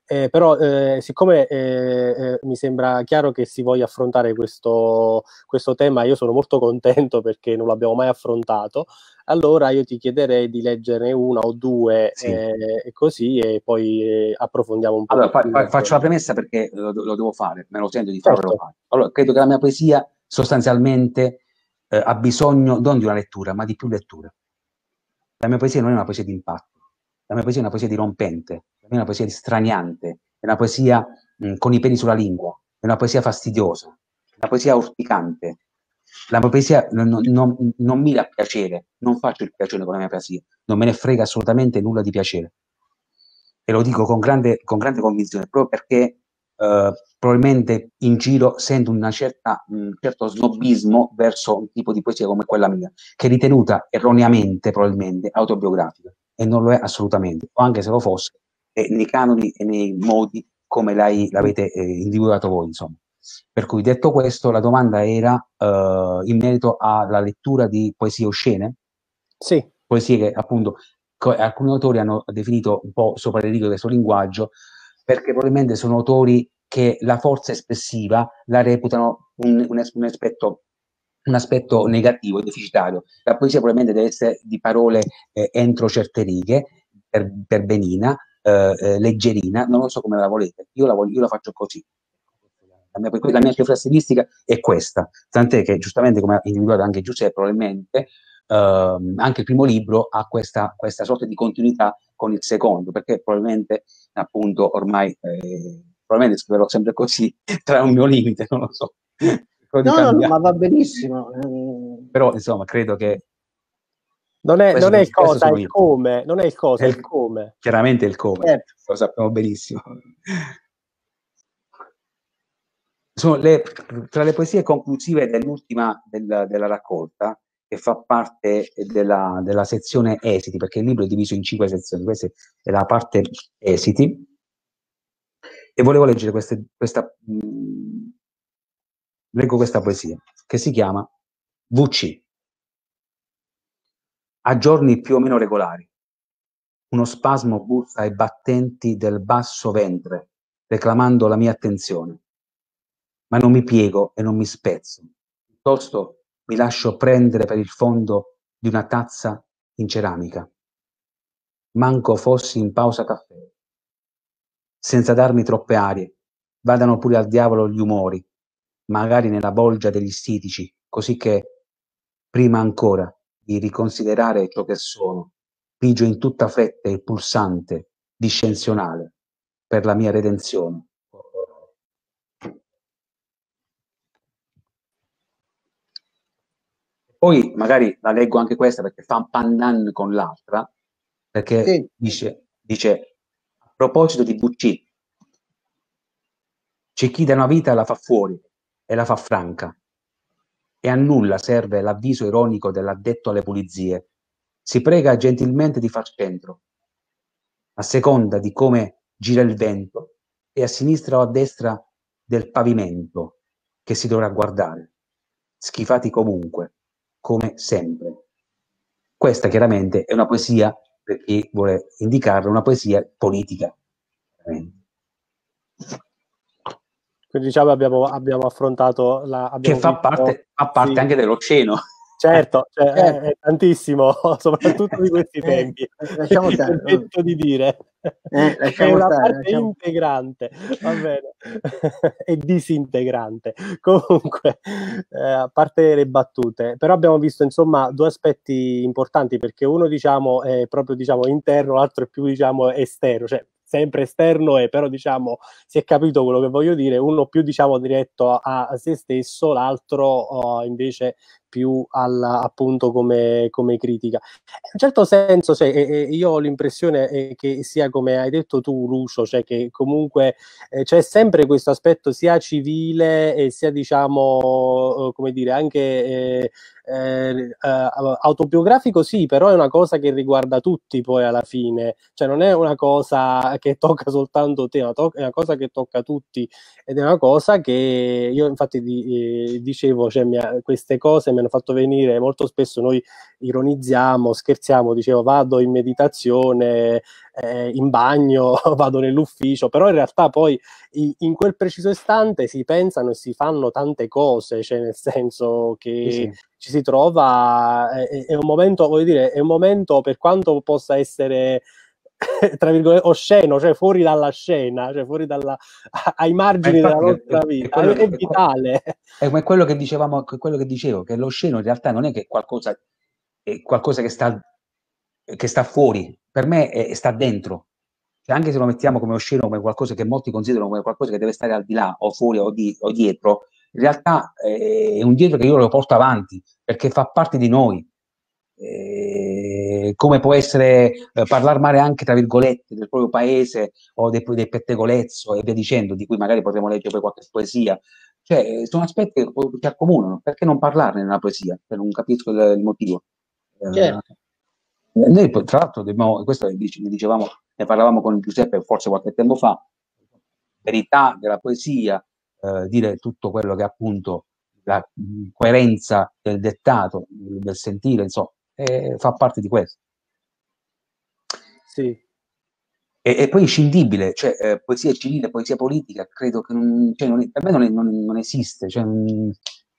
Però siccome mi sembra chiaro che si voglia affrontare questo tema, io sono molto contento perché non l'abbiamo mai affrontato. Allora io ti chiederei di leggerne una o due, Sì. e così, e poi approfondiamo un po' Allora, di più. faccio la premessa perché lo devo fare, me lo sento di farlo, Certo. lo faccio. Allora, credo che la mia poesia sostanzialmente ha bisogno non di una lettura, ma di più letture. La mia poesia non è una poesia di impatto, la mia poesia è una poesia dirompente, la mia è una poesia straniante, è una poesia con i peli sulla lingua, è una poesia fastidiosa, è una poesia urticante. La mia poesia non mira a piacere, non faccio il piacere con la mia poesia, non me ne frega assolutamente nulla di piacere. E lo dico con grande convinzione, proprio perché probabilmente in giro sento un certo snobismo verso un tipo di poesia come quella mia, che è ritenuta erroneamente, probabilmente, autobiografica, e non lo è assolutamente, o anche se lo fosse, nei canoni e nei modi come l'avete individuato voi, insomma. Per cui, detto questo, la domanda era in merito alla lettura di poesie oscene, Sì. poesie che appunto alcuni autori hanno definito un po' sopra le righe questo linguaggio, perché probabilmente sono autori che la forza espressiva la reputano un aspetto negativo, deficitario. La poesia probabilmente deve essere di parole entro certe righe, per benina, leggerina, non lo so come la volete, io la faccio così. La mia cifra stilistica è questa, tant'è che giustamente, come ha individuato anche Giuseppe, probabilmente anche il primo libro ha questa sorta di continuità con il secondo, perché probabilmente appunto ormai probabilmente scriverò sempre così, tra un mio limite, non lo so. No, ma va benissimo. Però insomma credo che non è il cosa, è il io. come, non è il cosa, è il come. Chiaramente il come, lo sappiamo benissimo. Sono tra le poesie conclusive dell'ultima della raccolta, che fa parte della sezione esiti, perché il libro è diviso in 5 sezioni, questa è la parte esiti, e volevo leggere leggo questa poesia, che si chiama VC. A giorni più o meno regolari, uno spasmo pulsa ai battenti del basso ventre, reclamando la mia attenzione. Ma non mi piego e non mi spezzo, piuttosto mi lascio prendere per il fondo di una tazza in ceramica. Manco fossi in pausa caffè. Senza darmi troppe arie, vadano pure al diavolo gli umori, magari nella bolgia degli stitici, così che, prima ancora di riconsiderare ciò che sono, pigio in tutta fretta il pulsante discensionale per la mia redenzione. Poi magari la leggo anche questa perché fa un pandan con l'altra, perché dice a proposito di VC, c'è chi da una vita la fa fuori e la fa franca, e a nulla serve l'avviso ironico dell'addetto alle pulizie. Si prega gentilmente di far centro, a seconda di come gira il vento, e a sinistra o a destra del pavimento che si dovrà guardare, schifati comunque, come sempre. Questa chiaramente è una poesia, per chi vuole indicarla, una poesia politica. Quindi diciamo abbiamo affrontato che fa parte sì, anche dell'oceano. Certo, è tantissimo, soprattutto di questi tempi. Lasciamo stare. Permetto di dire. È una parte integrante, va bene, e disintegrante. Comunque, a parte le battute, però abbiamo visto insomma due aspetti importanti, perché uno diciamo è proprio interno, l'altro è più esterno, cioè sempre esterno, però si è capito quello che voglio dire, uno più diretto a se stesso, l'altro invece più appunto come critica. In un certo senso, io ho l'impressione che sia come hai detto tu, Lucio, cioè che comunque c'è sempre questo aspetto sia civile e sia come dire anche autobiografico, sì, però è una cosa che riguarda tutti poi alla fine, cioè non è una cosa che tocca soltanto te, è una cosa che tocca tutti, ed è una cosa che io infatti dicevo, cioè queste cose mi mi hanno fatto venire, molto spesso noi ironizziamo, scherziamo, dicevo vado in meditazione, in bagno, vado nell'ufficio, però in realtà poi in quel preciso istante si pensano e si fanno tante cose, cioè nel senso che ci si trova, è un momento, voglio dire, è un momento, per quanto possa essere tra virgolette osceno, cioè fuori dalla scena, cioè fuori ai margini della nostra vita, è vitale. È quello che dicevamo, quello che dicevo, che lo sceno in realtà non è che è qualcosa che sta fuori, per me sta dentro. Cioè, anche se lo mettiamo come osceno, come qualcosa che molti considerano come qualcosa che deve stare al di là o fuori o dietro, in realtà è un dietro che io lo porto avanti perché fa parte di noi. Come può essere parlare male anche tra virgolette del proprio paese o del pettegolezzo e via dicendo, di cui magari potremo leggere poi qualche poesia, cioè sono aspetti che ci accomunano, perché non parlarne nella poesia? Non capisco il motivo. Certo. Noi tra l'altro questo ne parlavamo con Giuseppe forse qualche tempo fa, verità della poesia, dire tutto quello che è appunto la coerenza del dettato, del sentire, insomma, fa parte di questo. Sì. E poi inscindibile, cioè poesia civile, poesia politica, credo che per me non esiste. Cioè, in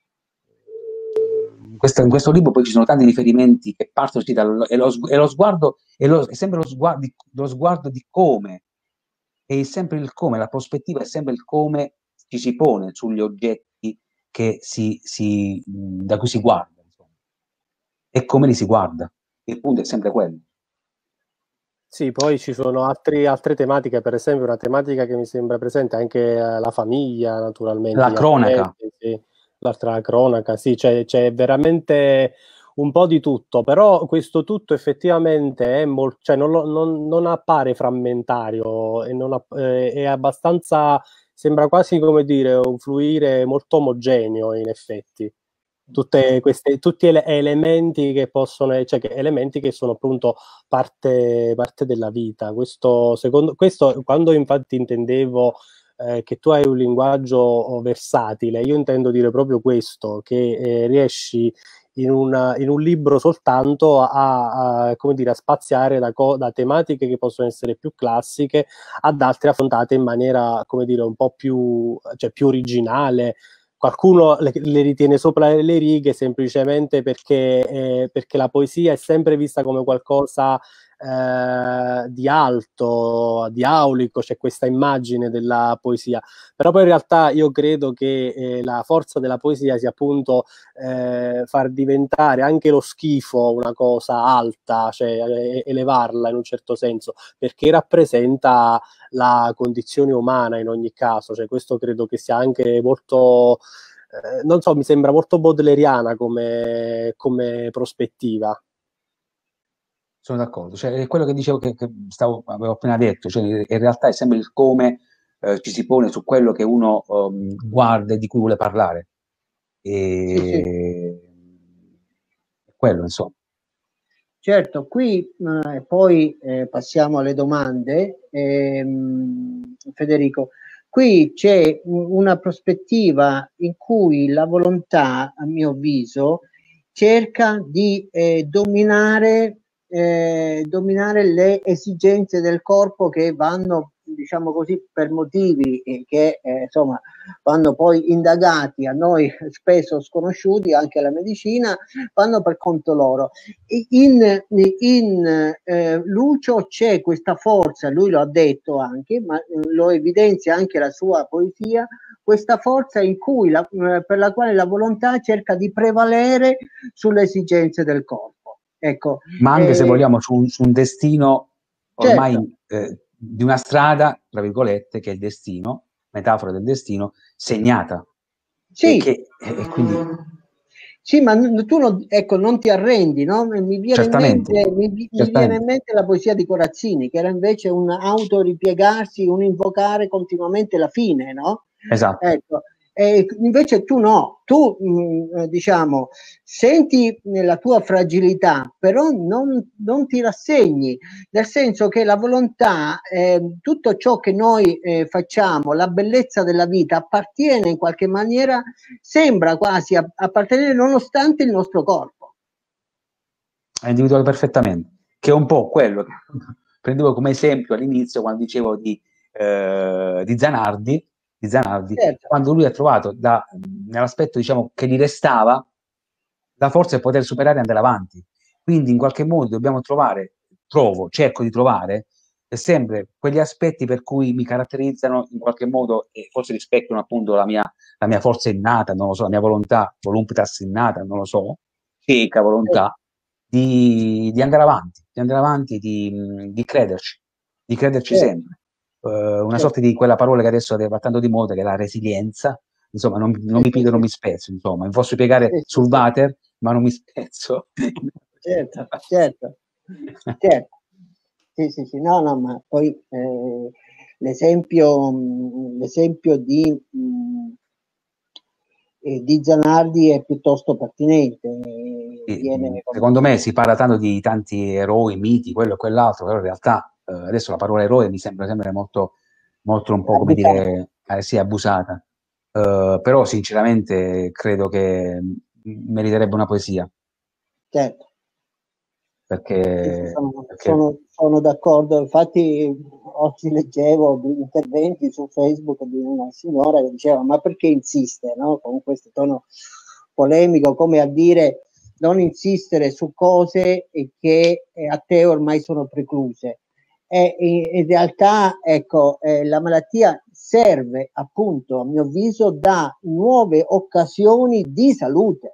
questo libro poi ci sono tanti riferimenti che partono lo sguardo, è sempre lo sguardo di come, è sempre il come, la prospettiva è sempre il come ci si pone sugli oggetti che da cui si guarda, insomma. E come li si guarda. Il punto è sempre quello. Sì, poi ci sono altre tematiche, per esempio una tematica che mi sembra presente anche la famiglia, naturalmente. La cronaca. Sì, l'altra cronaca, sì, c'è veramente un po' di tutto, però questo tutto effettivamente cioè non appare frammentario e è abbastanza, sembra quasi come dire, un fluire molto omogeneo in effetti. Tutti elementi che possono, cioè elementi che sono appunto parte della vita. Questo, quando infatti intendevo che tu hai un linguaggio versatile, io intendo dire proprio questo, che riesci in un libro soltanto come dire, a spaziare da tematiche che possono essere più classiche ad altre affrontate in maniera, come dire, un po' più originale. Qualcuno le ritiene sopra le righe semplicemente perché la poesia è sempre vista come qualcosa di alto, di aulico, c'è questa immagine della poesia, però poi in realtà io credo che la forza della poesia sia appunto far diventare anche lo schifo una cosa alta, cioè elevarla in un certo senso, perché rappresenta la condizione umana in ogni caso, cioè questo credo che sia anche molto, non so, mi sembra molto bodleriana come prospettiva. Sono d'accordo, cioè, è quello che dicevo che avevo appena detto, cioè, in realtà è sempre il come ci si pone su quello che uno guarda e di cui vuole parlare. Sì. Quello, insomma. Certo, qui poi passiamo alle domande. Federico, qui c'è una prospettiva in cui la volontà, a mio avviso, cerca di dominare le esigenze del corpo che vanno, diciamo così, per motivi che insomma vanno poi indagati a noi spesso sconosciuti, anche alla medicina, vanno per conto loro. In Lucio c'è questa forza, lui lo ha detto anche, ma lo evidenzia anche la sua poesia, questa forza in cui per la quale la volontà cerca di prevalere sulle esigenze del corpo. Ecco, ma anche se vogliamo su un destino ormai certo. Di una strada, tra virgolette, che è il destino, metafora del destino, segnata. Sì. E quindi... Sì, ma tu non ti arrendi, no? Mi viene in mente la poesia di Corazzini, che era invece un autoripiegarsi, un invocare continuamente la fine, no? Esatto. Ecco. Invece tu no, tu diciamo senti la tua fragilità, però non ti rassegni, nel senso che la volontà, tutto ciò che noi facciamo, la bellezza della vita appartiene in qualche maniera, sembra quasi appartenere nonostante il nostro corpo. È individuato perfettamente, che è un po' quello che prendevo come esempio all'inizio quando dicevo di Zanardi, Certo. quando lui ha trovato nell'aspetto, diciamo, che gli restava la forza di poter superare e andare avanti. Quindi in qualche modo dobbiamo cerco di trovare sempre quegli aspetti per cui mi caratterizzano in qualche modo e forse rispecchiano appunto la mia forza innata, non lo so, la mia volontà, voluntas innata, non lo so, cieca volontà di andare avanti, di crederci Certo. sempre. Una sorta di quella parola che adesso va tanto di moda, che è la resilienza. Insomma, non mi piego, non mi spezzo, insomma, mi posso piegare sul water, ma non mi spezzo. Certo. Sì, no, ma poi l'esempio di Zanardi è piuttosto pertinente. Secondo me si parla tanto di tanti eroi, miti, quello e quell'altro, però in realtà adesso la parola eroe mi sembra sempre molto un po', come dire, sì, abusata. Però sinceramente credo che meriterebbe una poesia. Certo. Perché sono d'accordo, infatti oggi leggevo interventi su Facebook di una signora che diceva ma perché insiste, no? Con questo tono polemico, come a dire non insistere su cose che a te ormai sono precluse. In realtà, ecco, la malattia serve appunto, a mio avviso, da nuove occasioni di salute.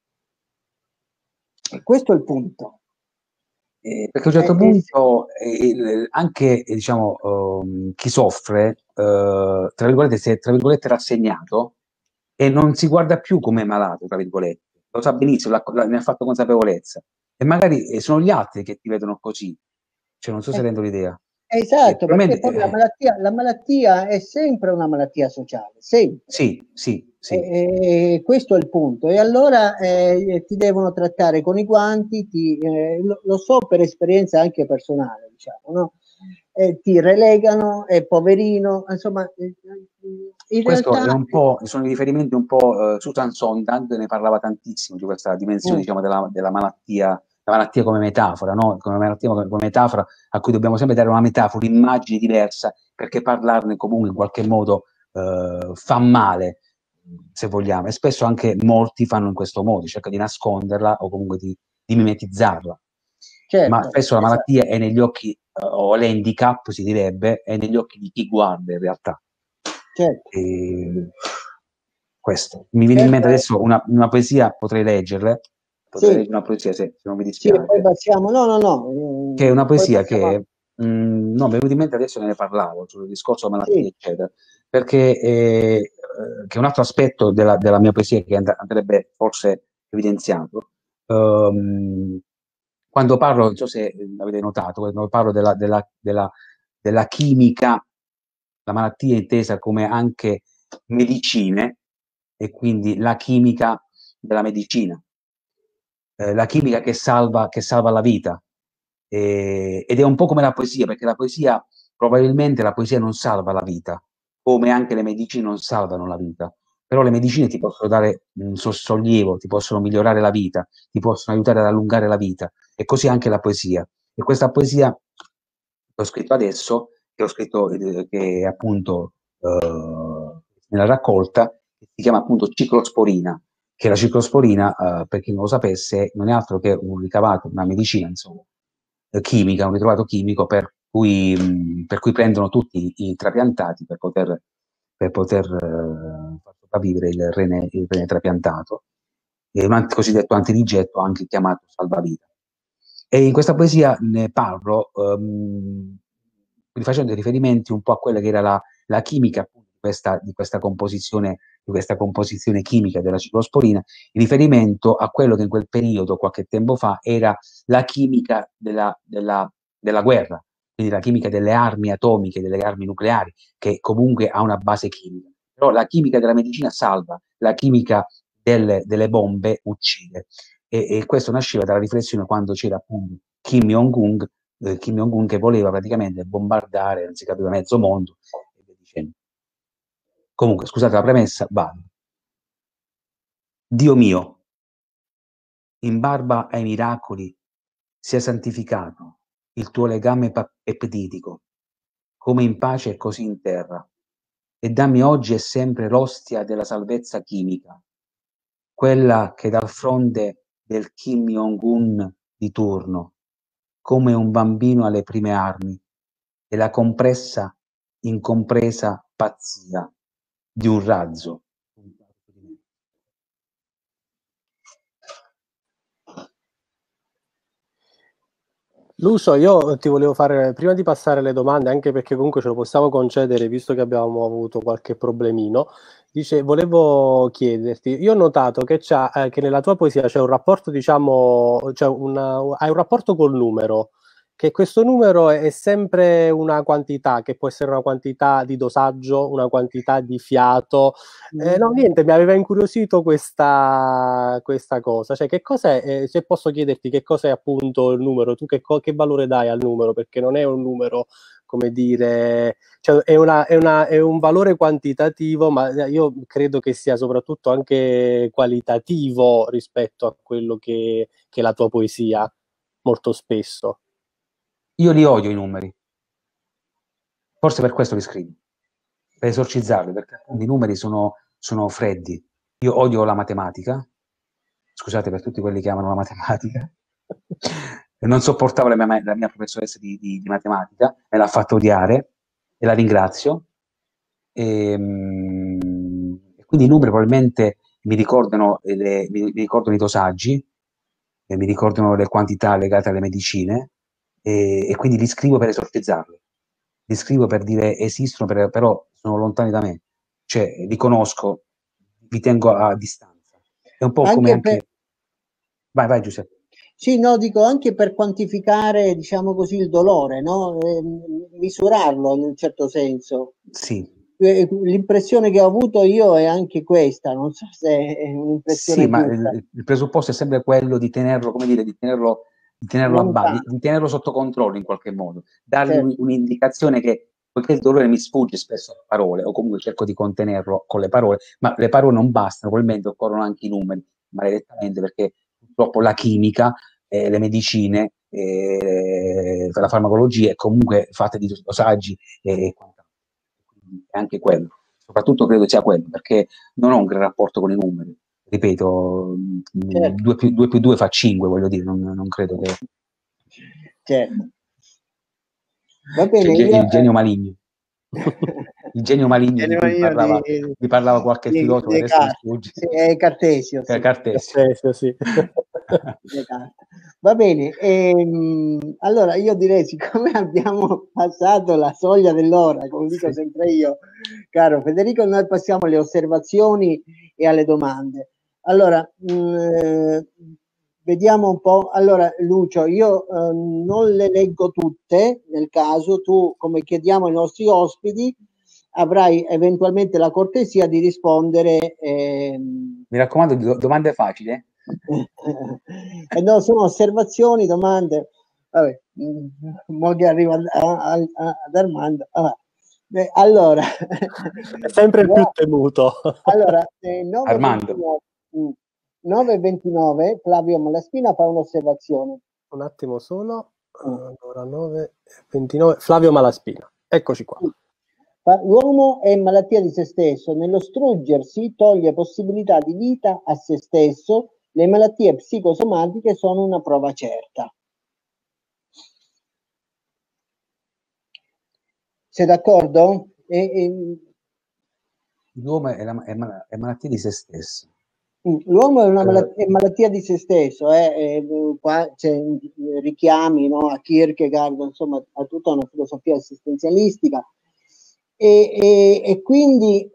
E questo è il punto. Perché a un certo punto anche diciamo, chi soffre, tra virgolette, si è rassegnato e non si guarda più come malato, tra virgolette, lo sa benissimo, ne ha fatto consapevolezza e magari sono gli altri che ti vedono così, cioè non so se rendo l'idea. Esatto, perché poi la malattia è sempre una malattia sociale, sempre. Sì. Questo è il punto. E allora ti devono trattare con i guanti, lo so per esperienza anche personale, diciamo, no? Ti relegano, poverino, insomma, in questo realtà... è un po', sono i riferimenti un po', Susan Sontag ne parlava tantissimo di questa dimensione, diciamo, della malattia, la malattia come metafora, no? Come malattia come metafora a cui dobbiamo sempre dare una metafora, un'immagine diversa, perché parlarne comunque in qualche modo fa male, se vogliamo, e spesso anche molti fanno in questo modo, cercano di nasconderla o comunque di mimetizzarla. Certo, ma spesso la malattia è negli occhi, o l'handicap si direbbe, è negli occhi di chi guarda in realtà. Certo. Questo. Mi viene in mente adesso una poesia, potrei leggerle, leggere una poesia se non mi dispiace. Sì, poi passiamo, no. Che è una poesia che, no, mi è venuto in mente adesso che ne parlavo, sul discorso malattia, eccetera, perché che è un altro aspetto della mia poesia che andrebbe forse evidenziato. Quando parlo, non so se avete notato, quando parlo della chimica, la malattia intesa come anche medicine, e quindi la chimica della medicina, la chimica che salva la vita, ed è un po' come la poesia, perché probabilmente la poesia non salva la vita, come anche le medicine non salvano la vita, però le medicine ti possono dare un sollievo, ti possono migliorare la vita, ti possono aiutare ad allungare la vita, e così anche la poesia. E questa poesia che ho scritto adesso, che è appunto nella raccolta, si chiama appunto ciclosporina, che la ciclosporina, per chi non lo sapesse, non è altro che un ricavato, una medicina, insomma, chimica, un ritrovato chimico per cui prendono tutti i trapiantati per poter far sopravvivere il rene trapiantato. È un cosiddetto antirigetto, anche chiamato salvavita. E in questa poesia ne parlo facendo riferimenti un po' a quella che era la chimica di questa composizione chimica della ciclosporina, in riferimento a quello che in quel periodo, qualche tempo fa, era la chimica della guerra, quindi la chimica delle armi atomiche, delle armi nucleari, che comunque ha una base chimica. Però la chimica della medicina salva, la chimica delle bombe uccide. E questo nasceva dalla riflessione quando c'era appunto Kim Jong-un che voleva praticamente bombardare, non si capiva, mezzo mondo, e via dicendo. Comunque, scusate la premessa, vado. Dio mio, in barba ai miracoli, sia santificato il tuo legame peptitico, come in pace e così in terra, e dammi oggi e sempre l'ostia della salvezza chimica, quella che dal fronte del Kim Jong-un di turno, come un bambino alle prime armi, e la compressa, incompresa pazzia di un razzo. Lucio, io ti volevo fare, prima di passare le domande, anche perché comunque ce lo possiamo concedere, visto che abbiamo avuto qualche problemino, volevo chiederti, io ho notato che, che nella tua poesia c'è un rapporto, diciamo, hai un rapporto col numero, che questo numero è sempre una quantità, che può essere una quantità di dosaggio, una quantità di fiato. No, niente, mi aveva incuriosito questa cosa. Cioè, che cos'è, se posso chiederti che cos'è appunto il numero, tu che valore dai al numero? Perché non è un numero, come dire, cioè è un valore quantitativo, ma io credo che sia soprattutto anche qualitativo rispetto a quello che è la tua poesia, molto spesso. Io li odio i numeri, forse per questo li scrivo, per esorcizzarli, perché i numeri sono freddi. Io odio la matematica, scusate per tutti quelli che amano la matematica, non sopportavo la mia professoressa di matematica, me l'ha fatto odiare e la ringrazio. E quindi i numeri probabilmente mi ricordano i dosaggi, mi ricordano le quantità legate alle medicine, e quindi li scrivo per esorcizzarli, li scrivo per dire esistono, però sono lontani da me, cioè li conosco, li tengo a distanza. È un po' come anche... Vai Giuseppe. Sì, no, dico anche per quantificare, diciamo così, il dolore, no? Misurarlo in un certo senso. Sì. L'impressione che ho avuto io è anche questa, non so se è un'impressione Sì, ma giusta. il presupposto è sempre quello di tenerlo, come dire, di tenerlo a bada, di tenerlo sotto controllo in qualche modo, dargli certo. Un'indicazione che, poiché il dolore mi sfugge spesso a parole, o comunque cerco di contenerlo con le parole, ma le parole non bastano, probabilmente occorrono anche i numeri, maledettamente, perché purtroppo la chimica, le medicine, la farmacologia è comunque fatta di dosaggi e anche quello. Soprattutto credo sia quello, perché non ho un gran rapporto con i numeri. Ripeto, certo. 2 più 2 fa 5, voglio dire, non credo che... Certo. Va bene, il genio maligno. Il genio maligno di cui parlava qualche filosofo, adesso mi sfugge. Sì, è Cartesio. Sì. Cartesio, sì. Va bene, allora io direi, siccome abbiamo passato la soglia dell'ora, come dico sempre io, caro Federico, noi passiamo alle osservazioni e alle domande. Allora, vediamo un po'. Allora, Lucio, io non le leggo tutte, nel caso tu, come chiediamo ai nostri ospiti, avrai eventualmente la cortesia di rispondere. Mi raccomando, domande facili. No, sono osservazioni, domande. Vabbè, mo che arriva ad Armando. Allora, è sempre il più temuto. Allora, Armando. 9:29 Flavio Malaspina fa un'osservazione. Un attimo solo. Allora, 9:29 Flavio Malaspina. Eccoci qua. L'uomo è malattia di se stesso, nello struggersi toglie possibilità di vita a se stesso, le malattie psicosomatiche sono una prova certa. Sei d'accordo? L'uomo è malattia di se stesso. L'uomo è malattia di se stesso, qua c'è richiami, no, a Kierkegaard, insomma, a tutta una filosofia esistenzialistica. E quindi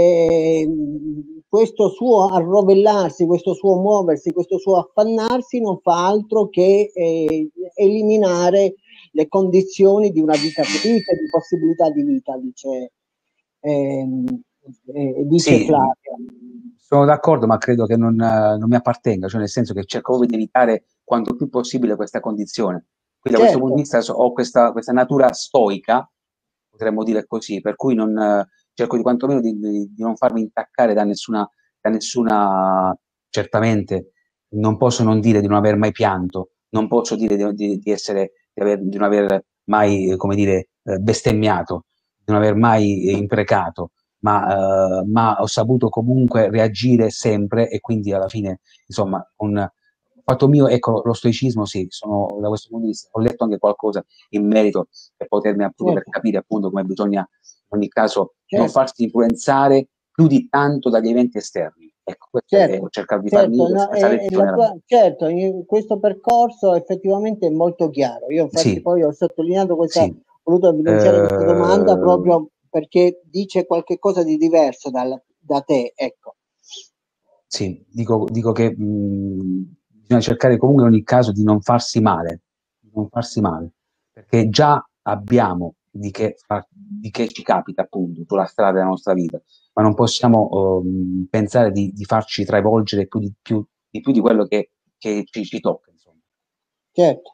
questo suo arrovellarsi, questo suo muoversi, questo suo affannarsi non fa altro che eliminare le condizioni di una vita felice, di possibilità di vita, dice dice Sì, Flavio. sono d'accordo, ma credo che non mi appartenga, cioè nel senso che cerco proprio di evitare quanto più possibile questa condizione. Quindi da questo punto di vista ho questa natura stoica, potremmo dire così, per cui cerco di quantomeno di non farmi intaccare da nessuna, certamente non posso non dire di non aver mai pianto, non posso dire di non aver mai, come dire, bestemmiato, di non aver mai imprecato, ma ho saputo comunque reagire sempre e quindi alla fine, insomma, fatto mio, ecco, lo stoicismo sì, da questo punto di vista, ho letto anche qualcosa in merito per potermi appunto, per capire appunto come bisogna in ogni caso non farsi influenzare più di tanto dagli eventi esterni. Ecco, questo è cercare di farmi questa lezione. Certo, questo percorso effettivamente è molto chiaro. Io infatti poi ho sottolineato questa, ho voluto evidenziare questa domanda proprio perché dice qualche cosa di diverso da te, ecco. Sì, dico che bisogna cercare comunque in ogni caso di non farsi male, perché già abbiamo di che ci capita appunto sulla strada della nostra vita, ma non possiamo pensare di farci travolgere più di quello che ci tocca, insomma. Certo.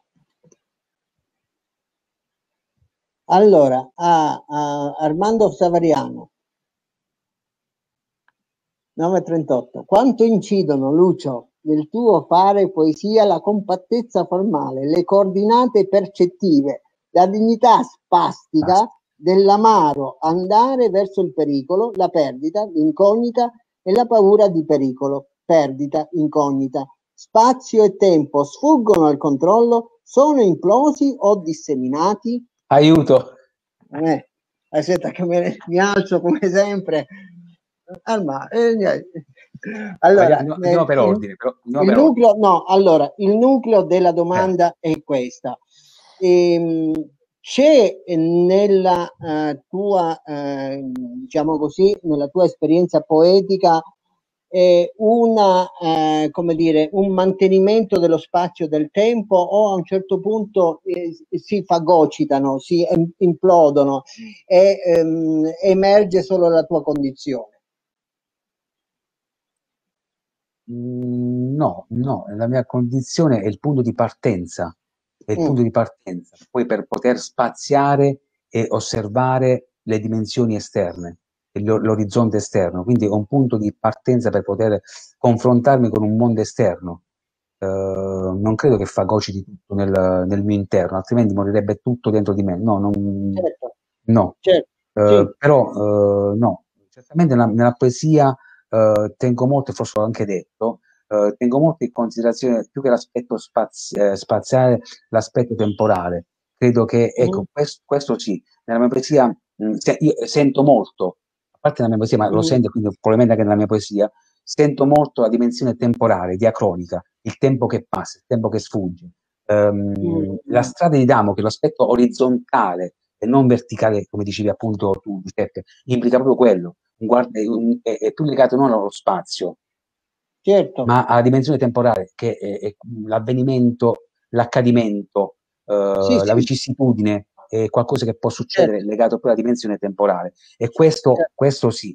Allora, a Armando Savariano, 9:38. Quanto incidono, Lucio, nel tuo fare poesia la compattezza formale, le coordinate percettive, la dignità spastica dell'amaro andare verso il pericolo, la perdita, l'incognita e la paura di pericolo, perdita, incognita. Spazio e tempo sfuggono al controllo, sono implosi o disseminati? Aiuto! Aspetta che mi alzo come sempre. Allora, andiamo per ordine. Il nucleo della domanda è questa. C'è nella tua, diciamo così, nella tua esperienza poetica come dire, un mantenimento dello spazio del tempo o a un certo punto si fagocitano, si implodono e emerge solo la tua condizione? No, la mia condizione è il punto di partenza, poi per poter spaziare e osservare le dimensioni esterne, l'orizzonte esterno, quindi è un punto di partenza per poter confrontarmi con un mondo esterno. Non credo che fagociti tutto nel mio interno, altrimenti morirebbe tutto dentro di me. Però no, certamente nella poesia tengo molto, e forse l'ho anche detto, tengo molto in considerazione più che l'aspetto spaziale, l'aspetto temporale. Credo che, ecco, questo sì, nella mia poesia io sento molto, a parte nella mia poesia, ma lo sento quindi probabilmente anche nella mia poesia, sento molto la dimensione temporale, diacronica, il tempo che passa, il tempo che sfugge. La strada di Damocle, l'aspetto orizzontale e non verticale, come dicevi appunto tu, Giuseppe, implica proprio quello. È più legato non allo spazio, ma alla dimensione temporale, che è l'avvenimento, l'accadimento, la vicissitudine, è qualcosa che può succedere legato poi alla dimensione temporale. E questo sì,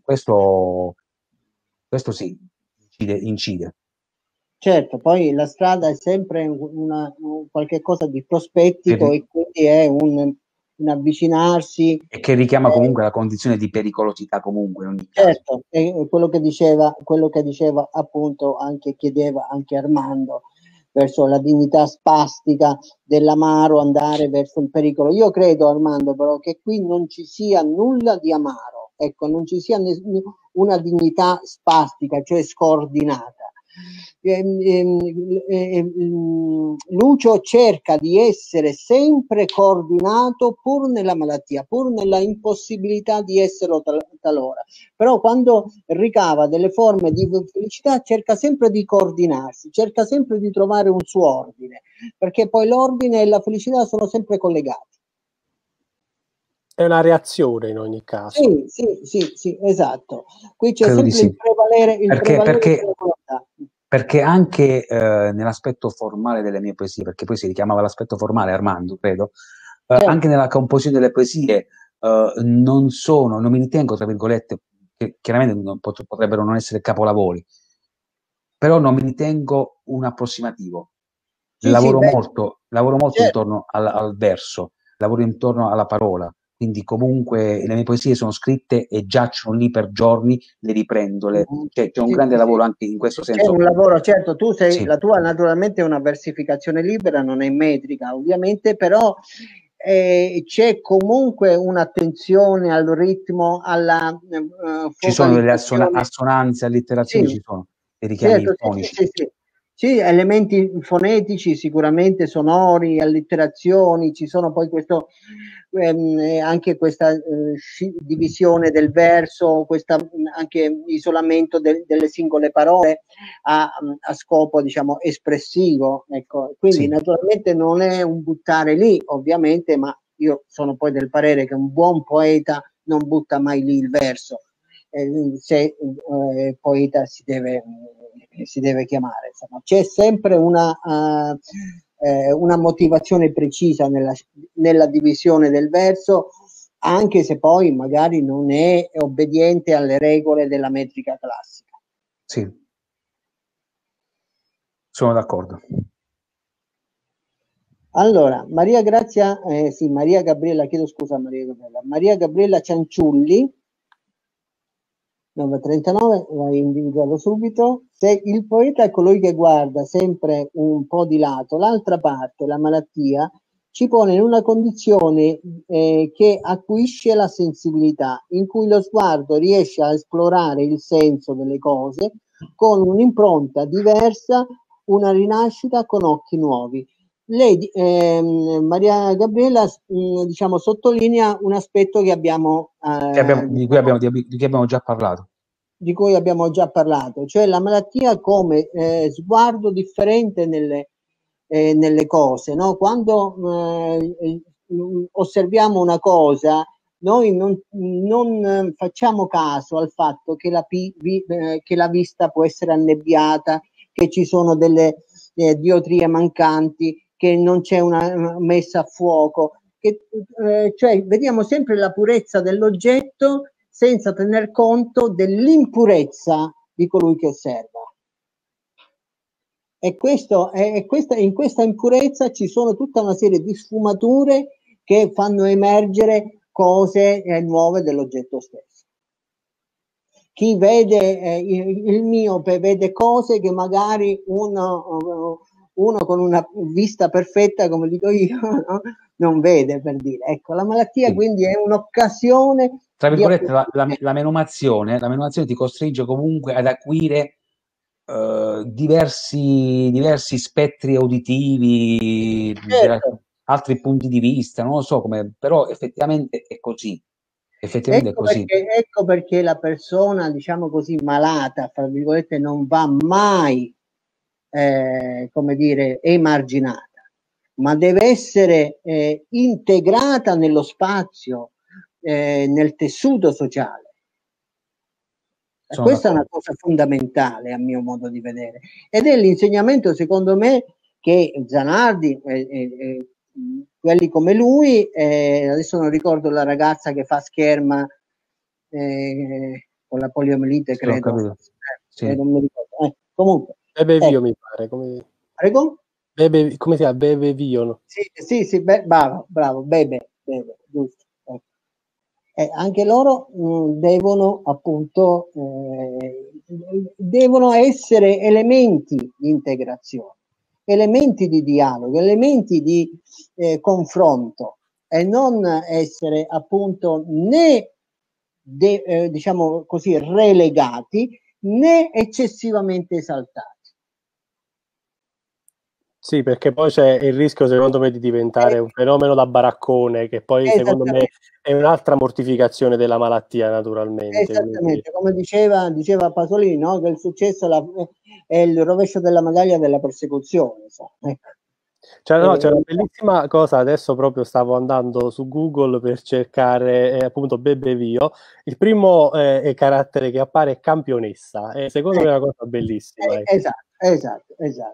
incide. Certo, poi la strada è sempre qualche cosa di prospettico e quindi è un avvicinarsi. E che richiama comunque la condizione di pericolosità comunque in ogni caso. Certo, è quello che diceva appunto chiedeva anche Armando, verso la dignità spastica dell'amaro andare verso il pericolo. Io credo, Armando, però che qui non ci sia nulla di amaro, ecco, non ci sia una dignità spastica, cioè scordinata. Lucio cerca di essere sempre coordinato pur nella malattia, pur nella impossibilità di esserlo talora, però quando ricava delle forme di felicità cerca sempre di coordinarsi, cerca sempre di trovare un suo ordine, perché poi l'ordine e la felicità sono sempre collegati. È una reazione in ogni caso. Sì, esatto. Qui c'è sempre il prevalere della volontà. Perché anche nell'aspetto formale delle mie poesie, perché poi si richiamava l'aspetto formale, Armando, credo, anche nella composizione delle poesie non mi ritengo, tra virgolette, che chiaramente potrebbero non essere capolavori, però non mi ritengo un approssimativo. Sì, Lavoro beh, molto certo. intorno al verso, lavoro intorno alla parola, quindi comunque le mie poesie sono scritte e giacciono lì per giorni, le riprendo, cioè, c'è un Sì, grande sì, lavoro sì. anche in questo C'è senso. un lavoro, certo, Sì. la tua naturalmente è una versificazione libera, non è metrica ovviamente, però c'è comunque un'attenzione al ritmo, alla Ci sono delle focalizzazione. assonanze, allitterazioni, Sì, ci sono dei richiami certo, sì, fonici. sì, sì, sì. Sì, elementi fonetici sicuramente sonori, allitterazioni, ci sono poi anche questa divisione del verso, questa anche isolamento delle singole parole a scopo, diciamo, espressivo. Ecco. Quindi Sì. naturalmente non è un buttare lì, ovviamente, ma io sono poi del parere che un buon poeta non butta mai lì il verso. Se poeta si deve chiamare, insomma. C'è sempre una motivazione precisa nella divisione del verso, anche se poi magari non è obbediente alle regole della metrica classica. Sì, sono d'accordo. Allora, Maria Gabriella, chiedo scusa Maria Gabriella Cianciulli, 939, vai individuarlo subito. Se il poeta è colui che guarda sempre un po' di lato, l'altra parte, la malattia, ci pone in una condizione che acuisce la sensibilità, in cui lo sguardo riesce a esplorare il senso delle cose con un'impronta diversa, una rinascita con occhi nuovi. Lei, Maria Gabriella, diciamo, sottolinea un aspetto che abbiamo, di cui abbiamo già parlato. Di cui abbiamo già parlato, cioè la malattia come sguardo differente nelle cose, no? Quando osserviamo una cosa, noi non facciamo caso al fatto che che la vista può essere annebbiata, che ci sono delle diotrie mancanti, che non c'è una messa a fuoco, cioè vediamo sempre la purezza dell'oggetto senza tener conto dell'impurezza di colui che osserva. E in questa impurezza ci sono tutta una serie di sfumature che fanno emergere cose nuove dell'oggetto stesso. Chi vede il miope vede cose che magari uno con una vista perfetta, come dico io, no? Non vede, per dire. Ecco, la malattia quindi è un'occasione. Tra virgolette, la menomazione ti costringe comunque ad acuire diversi spettri uditivi, certo. altri punti di vista, non lo so come, però effettivamente è così. Ecco perché la persona, diciamo così, malata, fra virgolette, non va mai, come dire, emarginata, ma deve essere integrata nello spazio, nel tessuto sociale. Questa è una cosa fondamentale a mio modo di vedere, ed è l'insegnamento, secondo me, che Zanardi, quelli come lui, adesso non ricordo la ragazza che fa Scherma con la poliomielite, credo. Sì. Non mi ricordo. Comunque. Bebe Vio, mi pare. Prego? Come si chiama? Bebe Vio, no? Sì, bravo, Bebe, giusto. Anche loro devono appunto devono essere elementi di integrazione, elementi di dialogo, elementi di confronto, e non essere appunto né diciamo così relegati né eccessivamente esaltati. Sì, perché poi c'è il rischio, secondo me, di diventare un fenomeno da baraccone, che poi, secondo me, è un'altra mortificazione della malattia, naturalmente. Esattamente, come diceva Pasolini, no? Che il successo è il rovescio della medaglia della persecuzione. Ecco. C'è una bellissima cosa, adesso proprio stavo andando su Google per cercare appunto Bebe Vio, il primo carattere che appare è campionessa, e secondo me è una cosa bellissima. Esatto.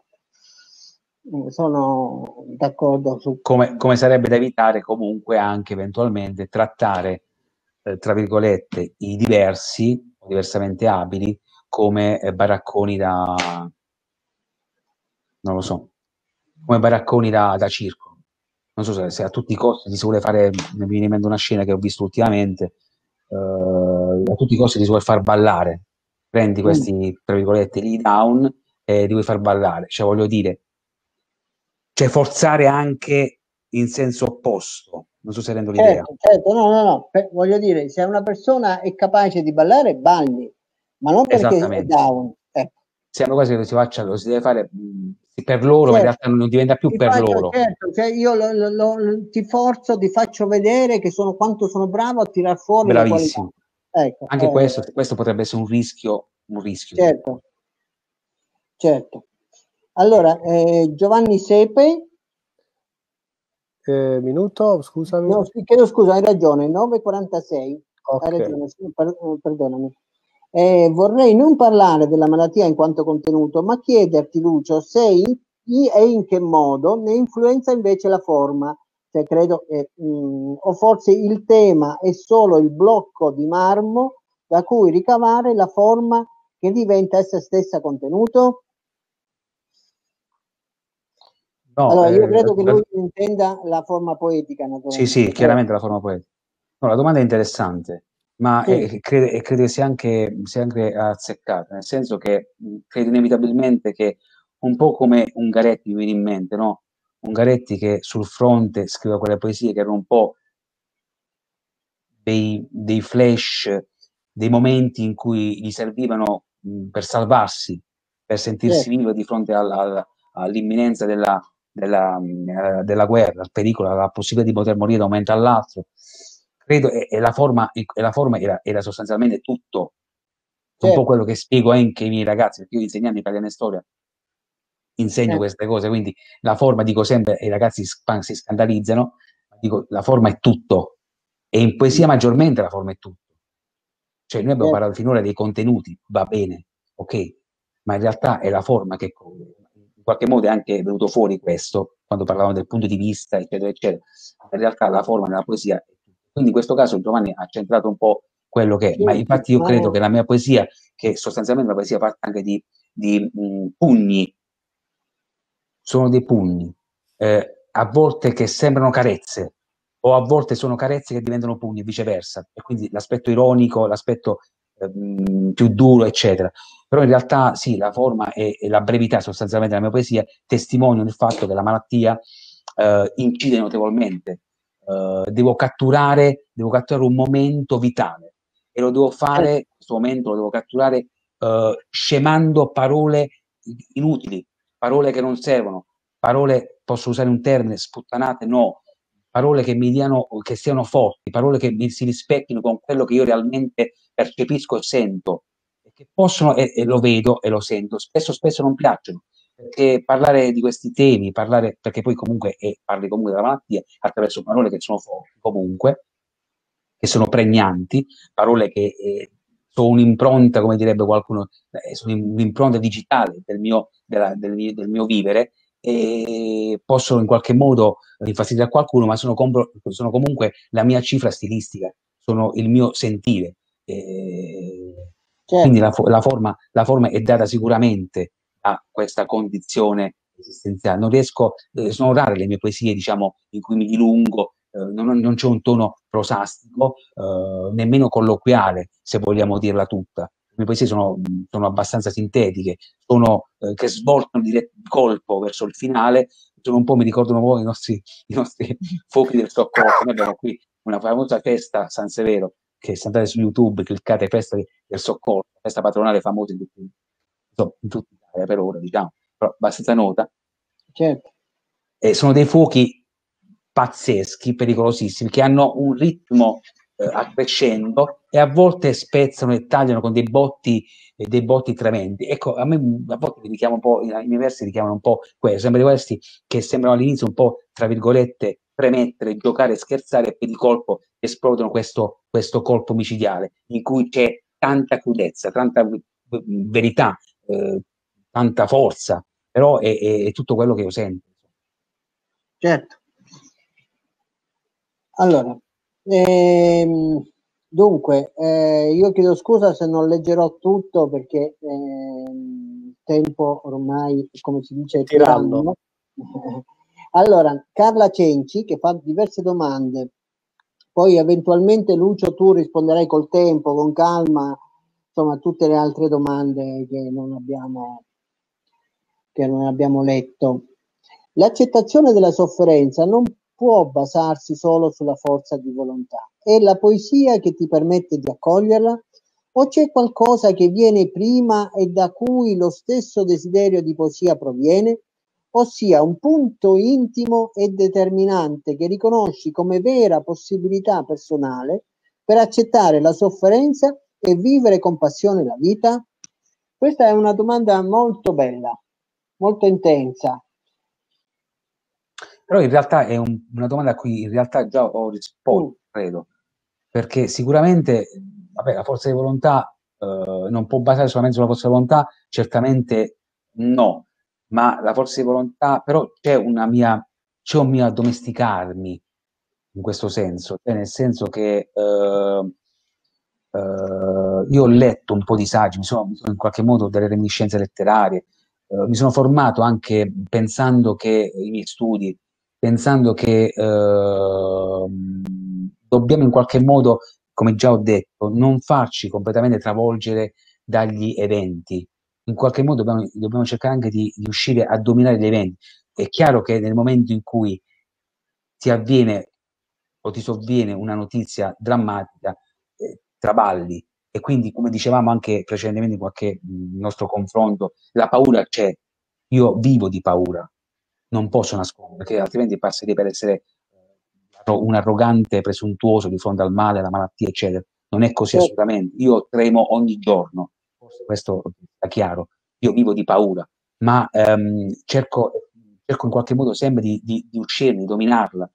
Sono d'accordo su come sarebbe da evitare comunque anche eventualmente trattare tra virgolette i diversi o diversamente abili come baracconi da, non lo so, come baracconi da circo. Non so se a tutti i costi si vuole fare, mi viene in mente una scena che ho visto ultimamente, a tutti i costi ti si vuole far ballare, prendi questi, tra virgolette, lead down e li vuoi far ballare, cioè voglio dire, cioè forzare anche in senso opposto, non so se rendo l'idea. Certo, no, voglio dire, se una persona è capace di ballare, balli, ma non perché è down. Siamo quasi che lo si deve fare per loro, ma in realtà non diventa più per loro. Certo, cioè io ti forzo, ti faccio vedere che quanto sono bravo a tirar fuori le qualità. Ecco, anche questo potrebbe essere un rischio. Certo. Allora, Giovanni Sepe. Minuto, scusami. No, chiedo scusa, hai ragione, 9:46. Okay. Hai ragione, perdonami. Vorrei non parlare della malattia in quanto contenuto, ma chiederti, Lucio, se e in che modo ne influenza invece la forma. Cioè, credo che, o forse il tema è solo il blocco di marmo da cui ricavare la forma che diventa essa stessa contenuto? No, allora, io credo che lui intenda la forma poetica, naturalmente. Sì, chiaramente la forma poetica. No, la domanda è interessante, ma credo che sia anche azzeccata, nel senso che credo inevitabilmente che un po' come Ungaretti mi viene in mente, no? Ungaretti che sul fronte scriveva quelle poesie che erano un po' dei flash, dei momenti in cui gli servivano per salvarsi, per sentirsi vivo di fronte all'imminenza della guerra, al pericolo, alla possibilità di poter morire da un momento all'altro. Credo, e la forma era sostanzialmente tutto. Un po' quello che spiego anche ai miei ragazzi, perché io insegnando italiano e storia insegno queste cose, quindi la forma, dico sempre, e i ragazzi si scandalizzano, dico la forma è tutto, e in poesia maggiormente la forma è tutto. Cioè noi abbiamo parlato finora dei contenuti, va bene, ok, ma in realtà è la forma che in qualche modo è anche venuto fuori questo, quando parlavamo del punto di vista, eccetera, eccetera. In realtà la forma nella poesia è tutto. Quindi in questo caso Giovanni ha centrato un po' quello che è, ma infatti io credo che la mia poesia, che sostanzialmente la poesia parte anche di pugni, sono dei pugni, a volte che sembrano carezze, o a volte sono carezze che diventano pugni e viceversa, e quindi l'aspetto ironico, l'aspetto più duro, eccetera. Però in realtà sì, la forma e la brevità sostanzialmente della mia poesia testimoniano il fatto che la malattia incide notevolmente. Devo catturare un momento vitale, e lo devo fare, questo momento lo devo catturare scemando parole inutili, parole che non servono, parole, posso usare un termine, sputtanate, no, parole che mi diano, che siano forti, parole che si rispecchino con quello che io realmente percepisco e sento, e che possono, e lo vedo e lo sento, spesso non piacciono, perché parlare di questi temi, perché poi comunque parli comunque della malattia attraverso parole che sono forti comunque, che sono pregnanti, parole che sono un'impronta, come direbbe qualcuno, sono un'impronta digitale del mio vivere, e possono in qualche modo infastidire a qualcuno, ma sono comunque la mia cifra stilistica, sono il mio sentire. Quindi la forma è data sicuramente a questa condizione esistenziale. Non riesco, sono rare le mie poesie, diciamo, in cui mi dilungo, non c'è un tono prosastico, nemmeno colloquiale, se vogliamo dirla tutta. Le mie poesie sono abbastanza sintetiche, che svoltano di colpo verso il finale, mi ricordano un po' i nostri fuochi del soccorso. Noi abbiamo qui una famosa festa a San Severo, che se andate su YouTube cliccate festa del soccorso, festa patronale famosa in tutta Italia per ora, diciamo, però abbastanza nota. Sono dei fuochi pazzeschi, pericolosissimi, che hanno un ritmo accrescendo, e a volte spezzano e tagliano con dei botti tremendi. Ecco, a me a volte richiama un po', i miei versi richiamano un po' questo, sembrano dei versi che sembrano all'inizio un po', tra virgolette, premettere, giocare, scherzare, e poi di colpo esplodono questo colpo micidiale, in cui c'è tanta crudezza, tanta verità, tanta forza, però è tutto quello che io sento. Certo. Allora, Dunque, io chiedo scusa se non leggerò tutto perché il tempo ormai, come si dice, è Tiranno. tiranno. Allora, Carla Cenci che fa diverse domande, poi eventualmente Lucio tu risponderai col tempo, con calma, insomma tutte le altre domande che non abbiamo letto. L'accettazione della sofferenza non può basarsi solo sulla forza di volontà. È la poesia che ti permette di accoglierla o c'è qualcosa che viene prima e da cui lo stesso desiderio di poesia proviene? Ossia un punto intimo e determinante che riconosci come vera possibilità personale per accettare la sofferenza e vivere con passione la vita? Questa è una domanda molto bella, molto intensa. Però in realtà è una domanda a cui in realtà già ho risposto, credo, perché sicuramente, vabbè, la forza di volontà non può basare solamente sulla forza di volontà, certamente no, ma la forza di volontà, però c'è un mio addomesticarmi in questo senso, cioè nel senso che io ho letto un po' di saggi, mi sono in qualche modo delle reminiscenze letterarie, mi sono formato anche pensando che i miei studi, pensando che dobbiamo in qualche modo, come già ho detto, non farci completamente travolgere dagli eventi. In qualche modo dobbiamo cercare anche di riuscire a dominare gli eventi. È chiaro che nel momento in cui ti avviene o ti sovviene una notizia drammatica, traballi. E quindi, come dicevamo anche precedentemente in qualche nostro confronto, la paura c'è. Io vivo di paura, non posso nascondere, perché altrimenti passerei per essere un arrogante presuntuoso di fronte al male, alla malattia, eccetera. Non è così assolutamente. Io tremo ogni giorno, questo è chiaro. Io vivo di paura, ma cerco in qualche modo sempre di uscirne, di dominarla,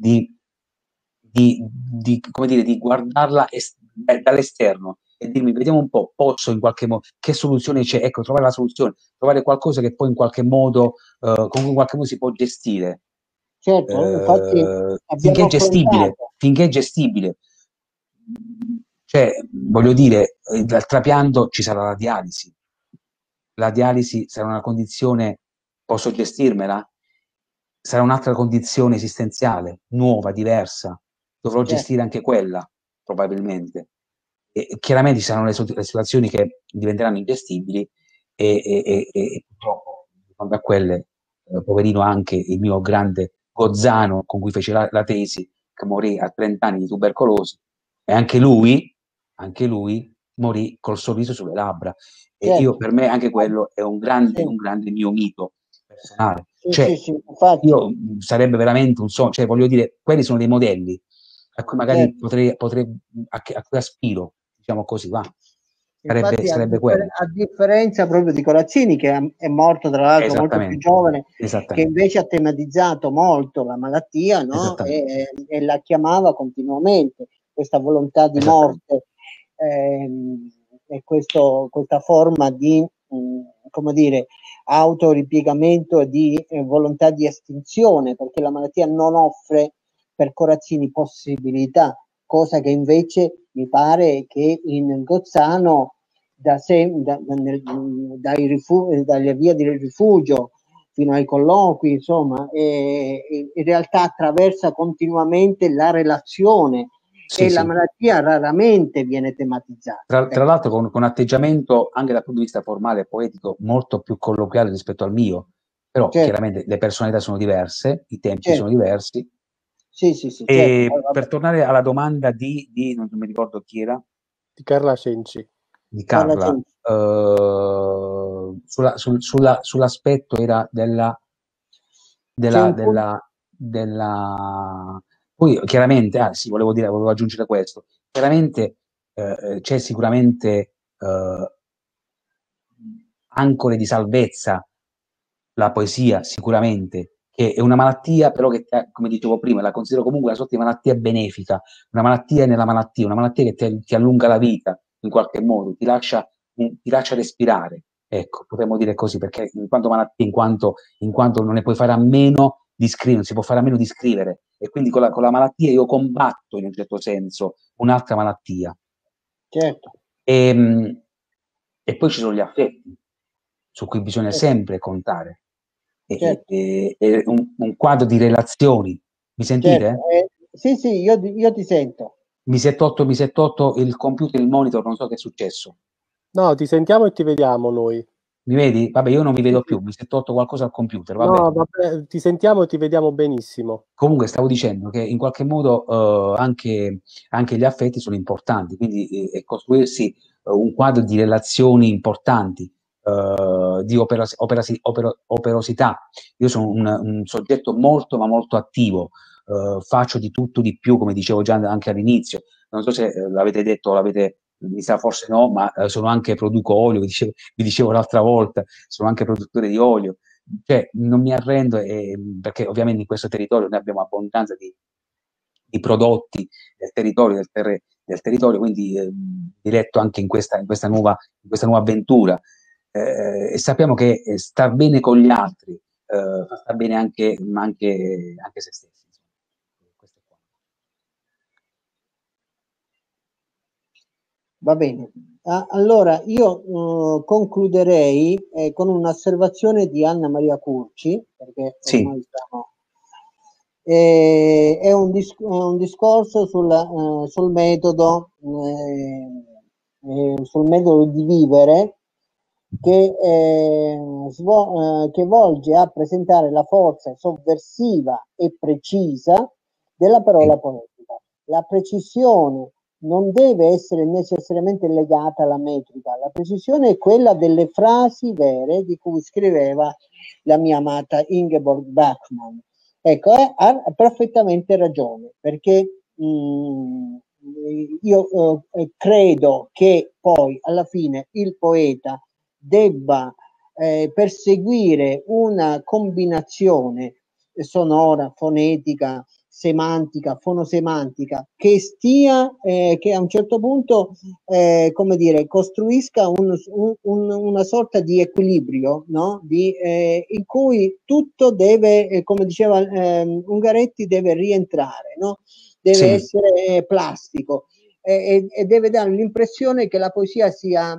come dire, di guardarla dall'esterno e dirmi, vediamo un po', posso in qualche modo, che soluzione c'è? Ecco, trovare la soluzione, trovare qualcosa che poi in qualche modo, con cui in qualche modo si può gestire. Certo, infatti Finché abbiamo è gestibile, affrontato. finché è gestibile. Cioè, voglio dire, dal trapianto ci sarà la dialisi. La dialisi sarà una condizione, posso gestirmela? Sarà un'altra condizione esistenziale, nuova, diversa. Dovrò gestire anche quella, probabilmente. E chiaramente ci saranno le situazioni che diventeranno ingestibili e purtroppo, di fronte a quelle, poverino anche il mio grande Gozzano, con cui fece la tesi, che morì a 30 anni di tubercolosi, e anche lui morì col sorriso sulle labbra. E io, per me, anche quello è un grande mio mito personale. Cioè, io sarebbe veramente un sogno, cioè voglio dire, quelli sono dei modelli a cui magari a cui aspiro, diciamo così, va. Infatti, Sarebbe quello. a differenza proprio di Corazzini, che è morto tra l'altro molto più giovane, che invece ha tematizzato molto la malattia, no? E la chiamava continuamente, questa volontà di morte e questa forma di, come dire, autoripiegamento e di volontà di estinzione, perché la malattia non offre per Corazzini possibilità, cosa che invece mi pare che in Gozzano dalle vie di rifugio fino ai colloqui, insomma, in realtà attraversa continuamente la relazione e la malattia raramente viene tematizzata. Tra l'altro con atteggiamento anche dal punto di vista formale e poetico molto più colloquiale rispetto al mio, però chiaramente le personalità sono diverse, i tempi sono diversi. E per tornare alla domanda di non mi ricordo chi era, di Carla Cenci. Di Carla, sull'aspetto era poi chiaramente, sì, volevo aggiungere questo, chiaramente c'è sicuramente ancore di salvezza la poesia, sicuramente, che è una malattia, però che, come dicevo prima, la considero comunque una sorta di malattia benefica, una malattia nella malattia, una malattia che ti allunga la vita in qualche modo, ti lascia respirare, ecco, potremmo dire così, perché in quanto malattia, in quanto non ne puoi fare a meno, di scrivere, non si può fare a meno di scrivere, e quindi con la malattia io combatto in un certo senso un'altra malattia. Certo. E poi ci sono gli affetti, su cui bisogna sempre contare. Certo. È un quadro di relazioni. Mi sentite? Certo. Sì, sì, io ti sento. Mi si è tolto il computer, il monitor, non so che è successo. No, ti sentiamo e ti vediamo noi. Mi vedi? Vabbè, io non mi vedo più, mi si è tolto qualcosa al computer, vabbè. No, vabbè, ti sentiamo e ti vediamo benissimo. Comunque stavo dicendo che in qualche modo anche gli affetti sono importanti, quindi costruirsi un quadro di relazioni importanti, di operosità. Io sono un soggetto molto ma molto attivo, faccio di tutto di più, come dicevo già anche all'inizio. Non so se l'avete detto, mi sa forse no, ma produco olio, vi dicevo l'altra volta, sono anche produttore di olio. Cioè, non mi arrendo, perché ovviamente in questo territorio noi abbiamo abbondanza di prodotti del territorio, quindi diretto anche in questa nuova avventura. E sappiamo che star bene con gli altri fa star bene anche se stessi. Questo è qua. Va bene. Allora, io concluderei con un'osservazione di Anna Maria Curci, perché ormai siamo... è un discorso sul metodo di vivere che volge a presentare la forza sovversiva e precisa della parola poetica. La precisione non deve essere necessariamente legata alla metrica, la precisione è quella delle frasi vere di cui scriveva la mia amata Ingeborg Bachmann. Ecco, ha perfettamente ragione, perché io credo che poi alla fine il poeta debba perseguire una combinazione sonora, fonetica, semantica, fonosemantica, che a un certo punto come dire, costruisca una sorta di equilibrio, no? In cui tutto deve, come diceva Ungaretti, deve rientrare, no? Deve essere plastico e deve dare l'impressione che la poesia sia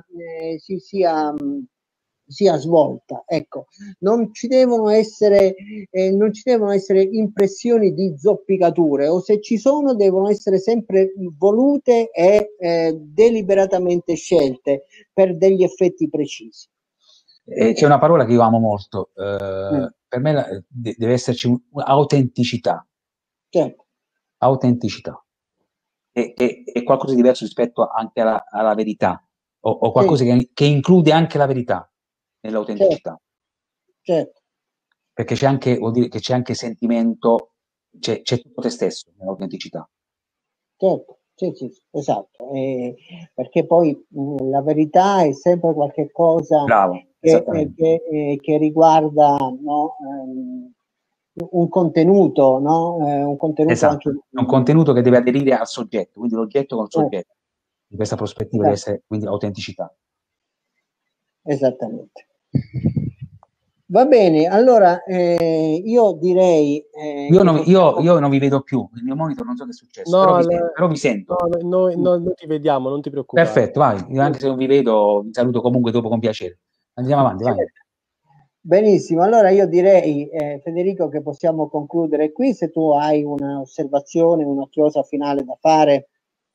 svolta. Ecco, non ci devono essere impressioni di zoppicature, o se ci sono devono essere sempre volute e deliberatamente scelte per degli effetti precisi. C'è una parola che io amo molto, per me deve esserci autenticità. Certo. Autenticità. È qualcosa di diverso rispetto anche alla verità, o qualcosa che include anche la verità nell'autenticità. Certo. Perché vuol dire che c'è anche sentimento, c'è tutto te stesso nell'autenticità. Certo, sì, esatto, perché poi la verità è sempre qualche cosa che riguarda, no, un contenuto, no? Un contenuto, esatto, anche un contenuto che deve aderire al soggetto, quindi l'oggetto col soggetto. In questa prospettiva deve essere quindi autenticità. Esattamente. Va bene, allora io direi... io non vi vedo più, il mio monitor non so che è successo, però vi sento. No, noi ti vediamo, non ti preoccupare. Perfetto, vai, io anche se non vi vedo, vi saluto comunque dopo con piacere. Andiamo avanti, vai. Benissimo, allora io direi, Federico, che possiamo concludere qui, se tu hai un'osservazione, una chiosa finale da fare.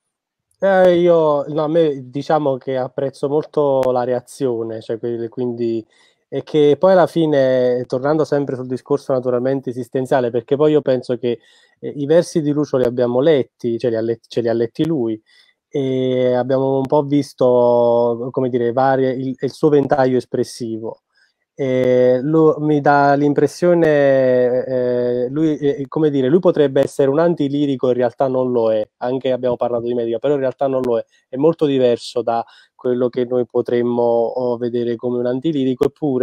A me diciamo che apprezzo molto la reazione, cioè quindi e che poi alla fine, tornando sempre sul discorso naturalmente esistenziale, perché poi io penso che i versi di Lucio li abbiamo letti, ce li ha letti lui, e abbiamo un po' visto, come dire, il suo ventaglio espressivo. Mi dà l'impressione, come dire, lui potrebbe essere un antilirico, in realtà non lo è, anche abbiamo parlato di medica, però in realtà non lo è molto diverso da quello che noi potremmo vedere come un antilirico, eppure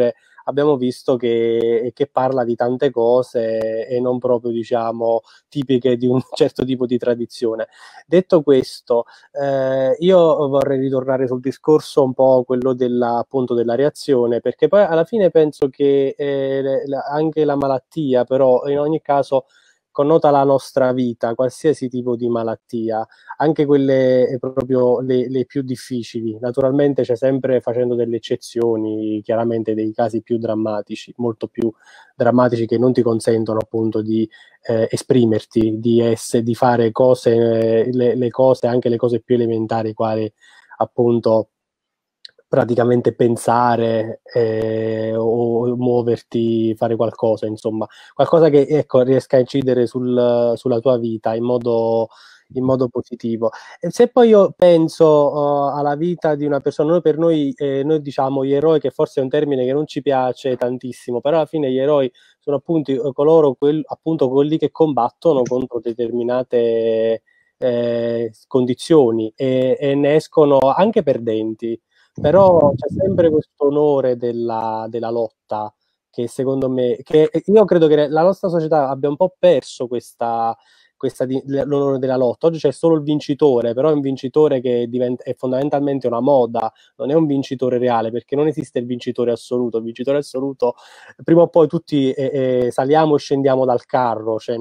abbiamo visto che parla di tante cose e non proprio, diciamo, tipiche di un certo tipo di tradizione. Detto questo, io vorrei ritornare sul discorso un po' quello appunto della reazione, perché poi alla fine penso che anche la malattia, però in ogni caso connota la nostra vita, qualsiasi tipo di malattia, anche quelle proprio le più difficili. Naturalmente c'è sempre, facendo delle eccezioni, chiaramente dei casi più drammatici, molto più drammatici, che non ti consentono appunto di esprimerti, di fare cose, le cose, anche le cose più elementari, quali appunto praticamente pensare o muoverti, fare qualcosa, insomma, qualcosa che ecco, riesca a incidere sulla tua vita in modo positivo. E se poi io penso alla vita di una persona, per noi diciamo gli eroi, che forse è un termine che non ci piace tantissimo, però alla fine gli eroi sono appunto coloro, appunto quelli che combattono contro determinate condizioni e ne escono anche perdenti. Però c'è sempre questo onore della lotta, che secondo me, che io credo che la nostra società abbia un po' perso l'onore della lotta. Oggi c'è solo il vincitore, però è un vincitore che è fondamentalmente una moda, non è un vincitore reale, perché non esiste il vincitore assoluto. Il vincitore assoluto, prima o poi tutti saliamo e scendiamo dal carro, cioè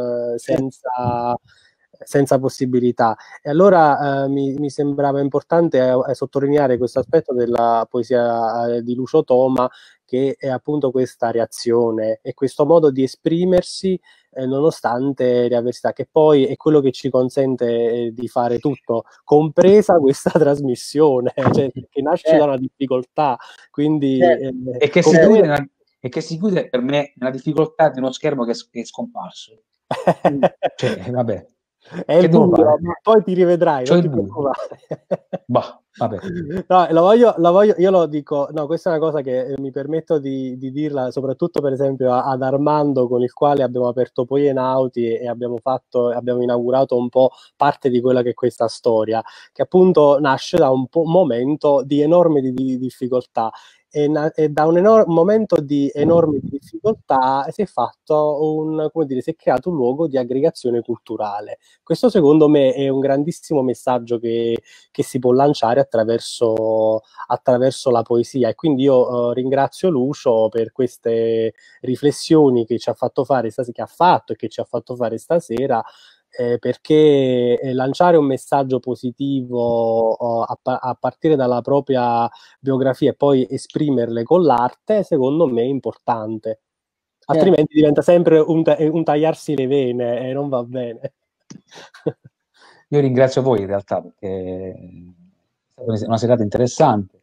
senza possibilità. E allora mi sembrava importante sottolineare questo aspetto della poesia di Lucio Toma, che è appunto questa reazione e questo modo di esprimersi nonostante le avversità, che poi è quello che ci consente di fare tutto, compresa questa trasmissione, cioè, che nasce da una difficoltà, quindi e che si chiude per me nella difficoltà di uno schermo che è scomparso. Cioè, vabbè. È il buio, ma poi ti rivedrai, non ti preoccupare. Bah, vabbè. No, io lo dico, no, questa è una cosa che mi permetto di dirla soprattutto per esempio ad Armando, con il quale abbiamo aperto Poie Nauti e abbiamo inaugurato un po' parte di quella che è questa storia, che appunto nasce da un momento di enorme difficoltà. E da un momento di enorme difficoltà si è fatto si è creato un luogo di aggregazione culturale. Questo secondo me è un grandissimo messaggio che si può lanciare attraverso la poesia, e quindi io ringrazio Lucio per queste riflessioni che ci ha fatto fare stasera, perché lanciare un messaggio positivo a partire dalla propria biografia e poi esprimerle con l'arte, secondo me è importante. Altrimenti diventa sempre un tagliarsi le vene e non va bene. Io ringrazio voi in realtà, perché è stata una serata interessante.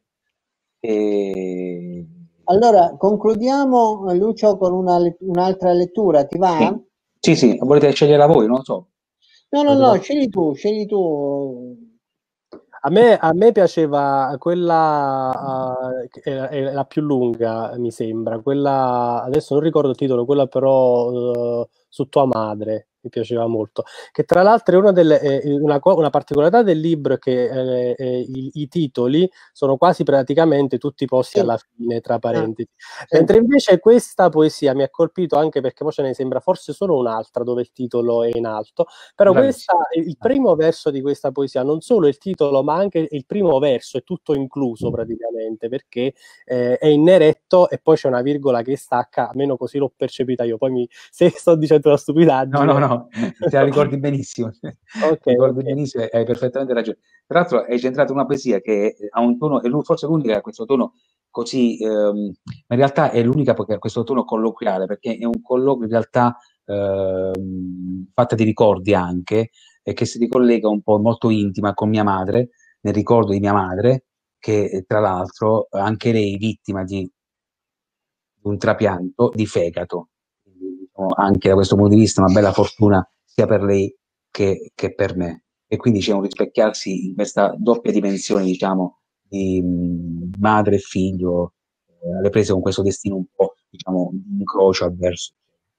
Allora, concludiamo, Lucio, con un'altra lettura, ti va? Sì, volete scegliere voi, non so. No, scegli tu. A me piaceva quella, è la più lunga, mi sembra, quella, adesso non ricordo il titolo, quella però su tua madre, mi piaceva molto, che tra l'altro è una particolarità del libro, è che i titoli sono quasi praticamente tutti posti alla fine, tra parentesi, mentre invece questa poesia mi ha colpito anche perché poi ce ne sembra forse solo un'altra dove il titolo è in alto, però il primo verso di questa poesia, non solo il titolo ma anche il primo verso è tutto incluso praticamente, perché è in neretto e poi c'è una virgola che stacca, almeno così l'ho percepita io, poi se sto dicendo una stupidaggine. No, te la ricordi benissimo. Ricordi benissimo, hai perfettamente ragione. Tra l'altro hai centrato una poesia che ha un tono, forse l'unica che ha questo tono così, ma in realtà è l'unica perché ha questo tono colloquiale, perché è un colloquio in realtà fatta di ricordi anche, e che si ricollega un po' molto intima con mia madre, nel ricordo di mia madre, che tra l'altro anche lei vittima di un trapianto di fegato. Anche da questo punto di vista una bella fortuna sia per lei che per me, e quindi c'è un rispecchiarsi in questa doppia dimensione, diciamo, di madre e figlio, alle prese con questo destino un po', diciamo, incrocio avverso,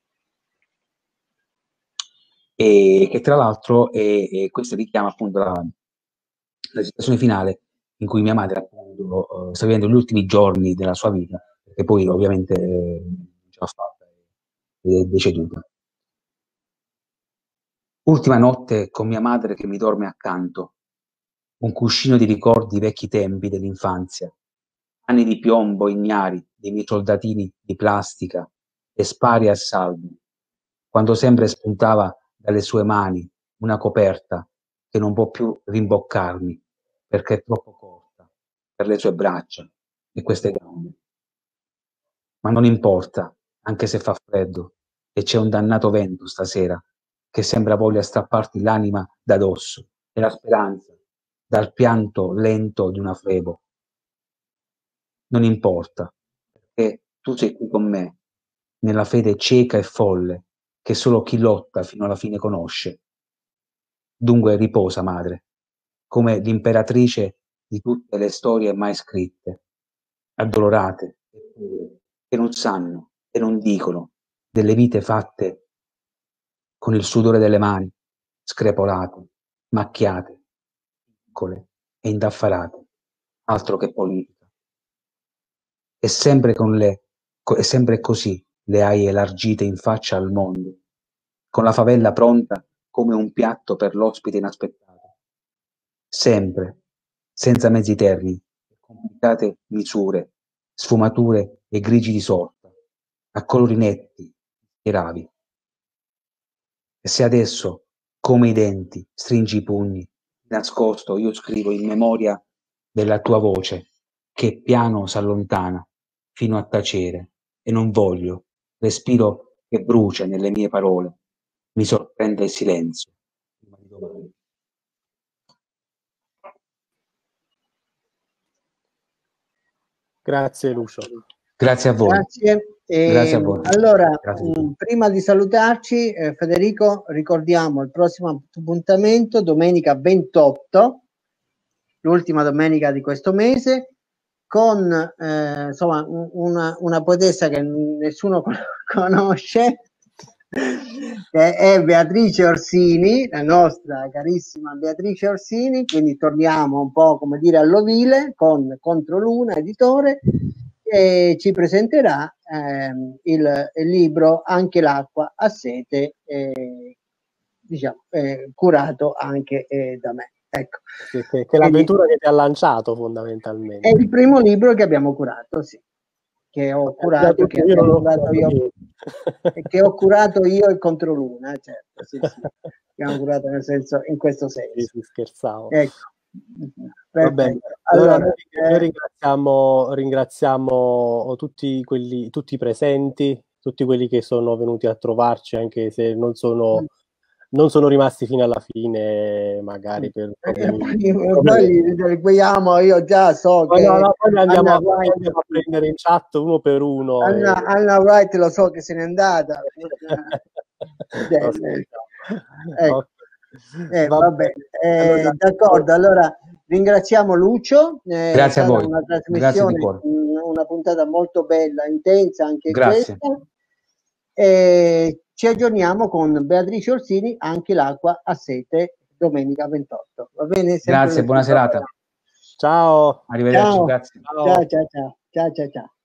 e che tra l'altro questo richiama appunto la situazione finale in cui mia madre appunto sta vivendo gli ultimi giorni della sua vita, che poi ovviamente ce l'ha fatta ed è deceduta. Ultima notte con mia madre che mi dorme accanto, un cuscino di ricordi vecchi tempi dell'infanzia, anni di piombo ignari dei miei soldatini di plastica e spari a salvo, quando sempre spuntava dalle sue mani una coperta che non può più rimboccarmi perché è troppo corta per le sue braccia e queste gambe. Ma non importa, anche se fa freddo e c'è un dannato vento stasera che sembra voglia strapparti l'anima da dosso e la speranza dal pianto lento di una flebo. Non importa, perché tu sei qui con me, nella fede cieca e folle che solo chi lotta fino alla fine conosce. Dunque riposa, madre, come l'imperatrice di tutte le storie mai scritte, addolorate e pure, che non sanno e non dicono delle vite fatte con il sudore delle mani, screpolate, macchiate, piccole e indaffarate, altro che politica. E sempre così le hai elargite in faccia al mondo, con la favella pronta come un piatto per l'ospite inaspettato. Sempre, senza mezzi termini, complicate misure, sfumature e grigi di sorta, a colori netti, scheravi. E se adesso, come i denti, stringi i pugni, nascosto io scrivo in memoria della tua voce, che piano s'allontana fino a tacere, e non voglio, respiro che brucia nelle mie parole, mi sorprende il silenzio. Prima di domani. Grazie Lucio. Grazie a voi. Grazie. Grazie a voi. Allora, Grazie. prima di salutarci, Federico, ricordiamo il prossimo appuntamento, domenica 28, l'ultima domenica di questo mese, con insomma una poetessa che nessuno conosce, che è Beatrice Orsini, la nostra carissima Beatrice Orsini. Quindi torniamo un po', come dire, all'ovile con Controluna editore, e ci presenterà il libro Anche l'acqua a sete, diciamo, curato anche da me. Ecco. Che è l'avventura che ti ha lanciato fondamentalmente. È il primo libro che abbiamo curato, sì, che ho curato, che ho curato io e Controluna, certo, sì, sì. Abbiamo curato nel senso, in questo senso. Sì, scherzavo. Ecco. Va bene. Allora noi ringraziamo tutti i presenti, tutti quelli che sono venuti a trovarci, anche se non sono rimasti fino alla fine, magari per problemi. Poi li requiamo, io già so poi che poi andiamo a prendere in chat uno per uno. Anna Wright lo so che se n'è andata. Ecco. Vabbè. D'accordo, allora ringraziamo Lucio. Grazie a voi. Una trasmissione, una puntata molto bella, intensa anche questa. Ci aggiorniamo con Beatrice Orsini, Anche l'acqua a sete, domenica 28. Va bene? Grazie, buona serata. Ciao. Arrivederci, ciao. Grazie. Ciao.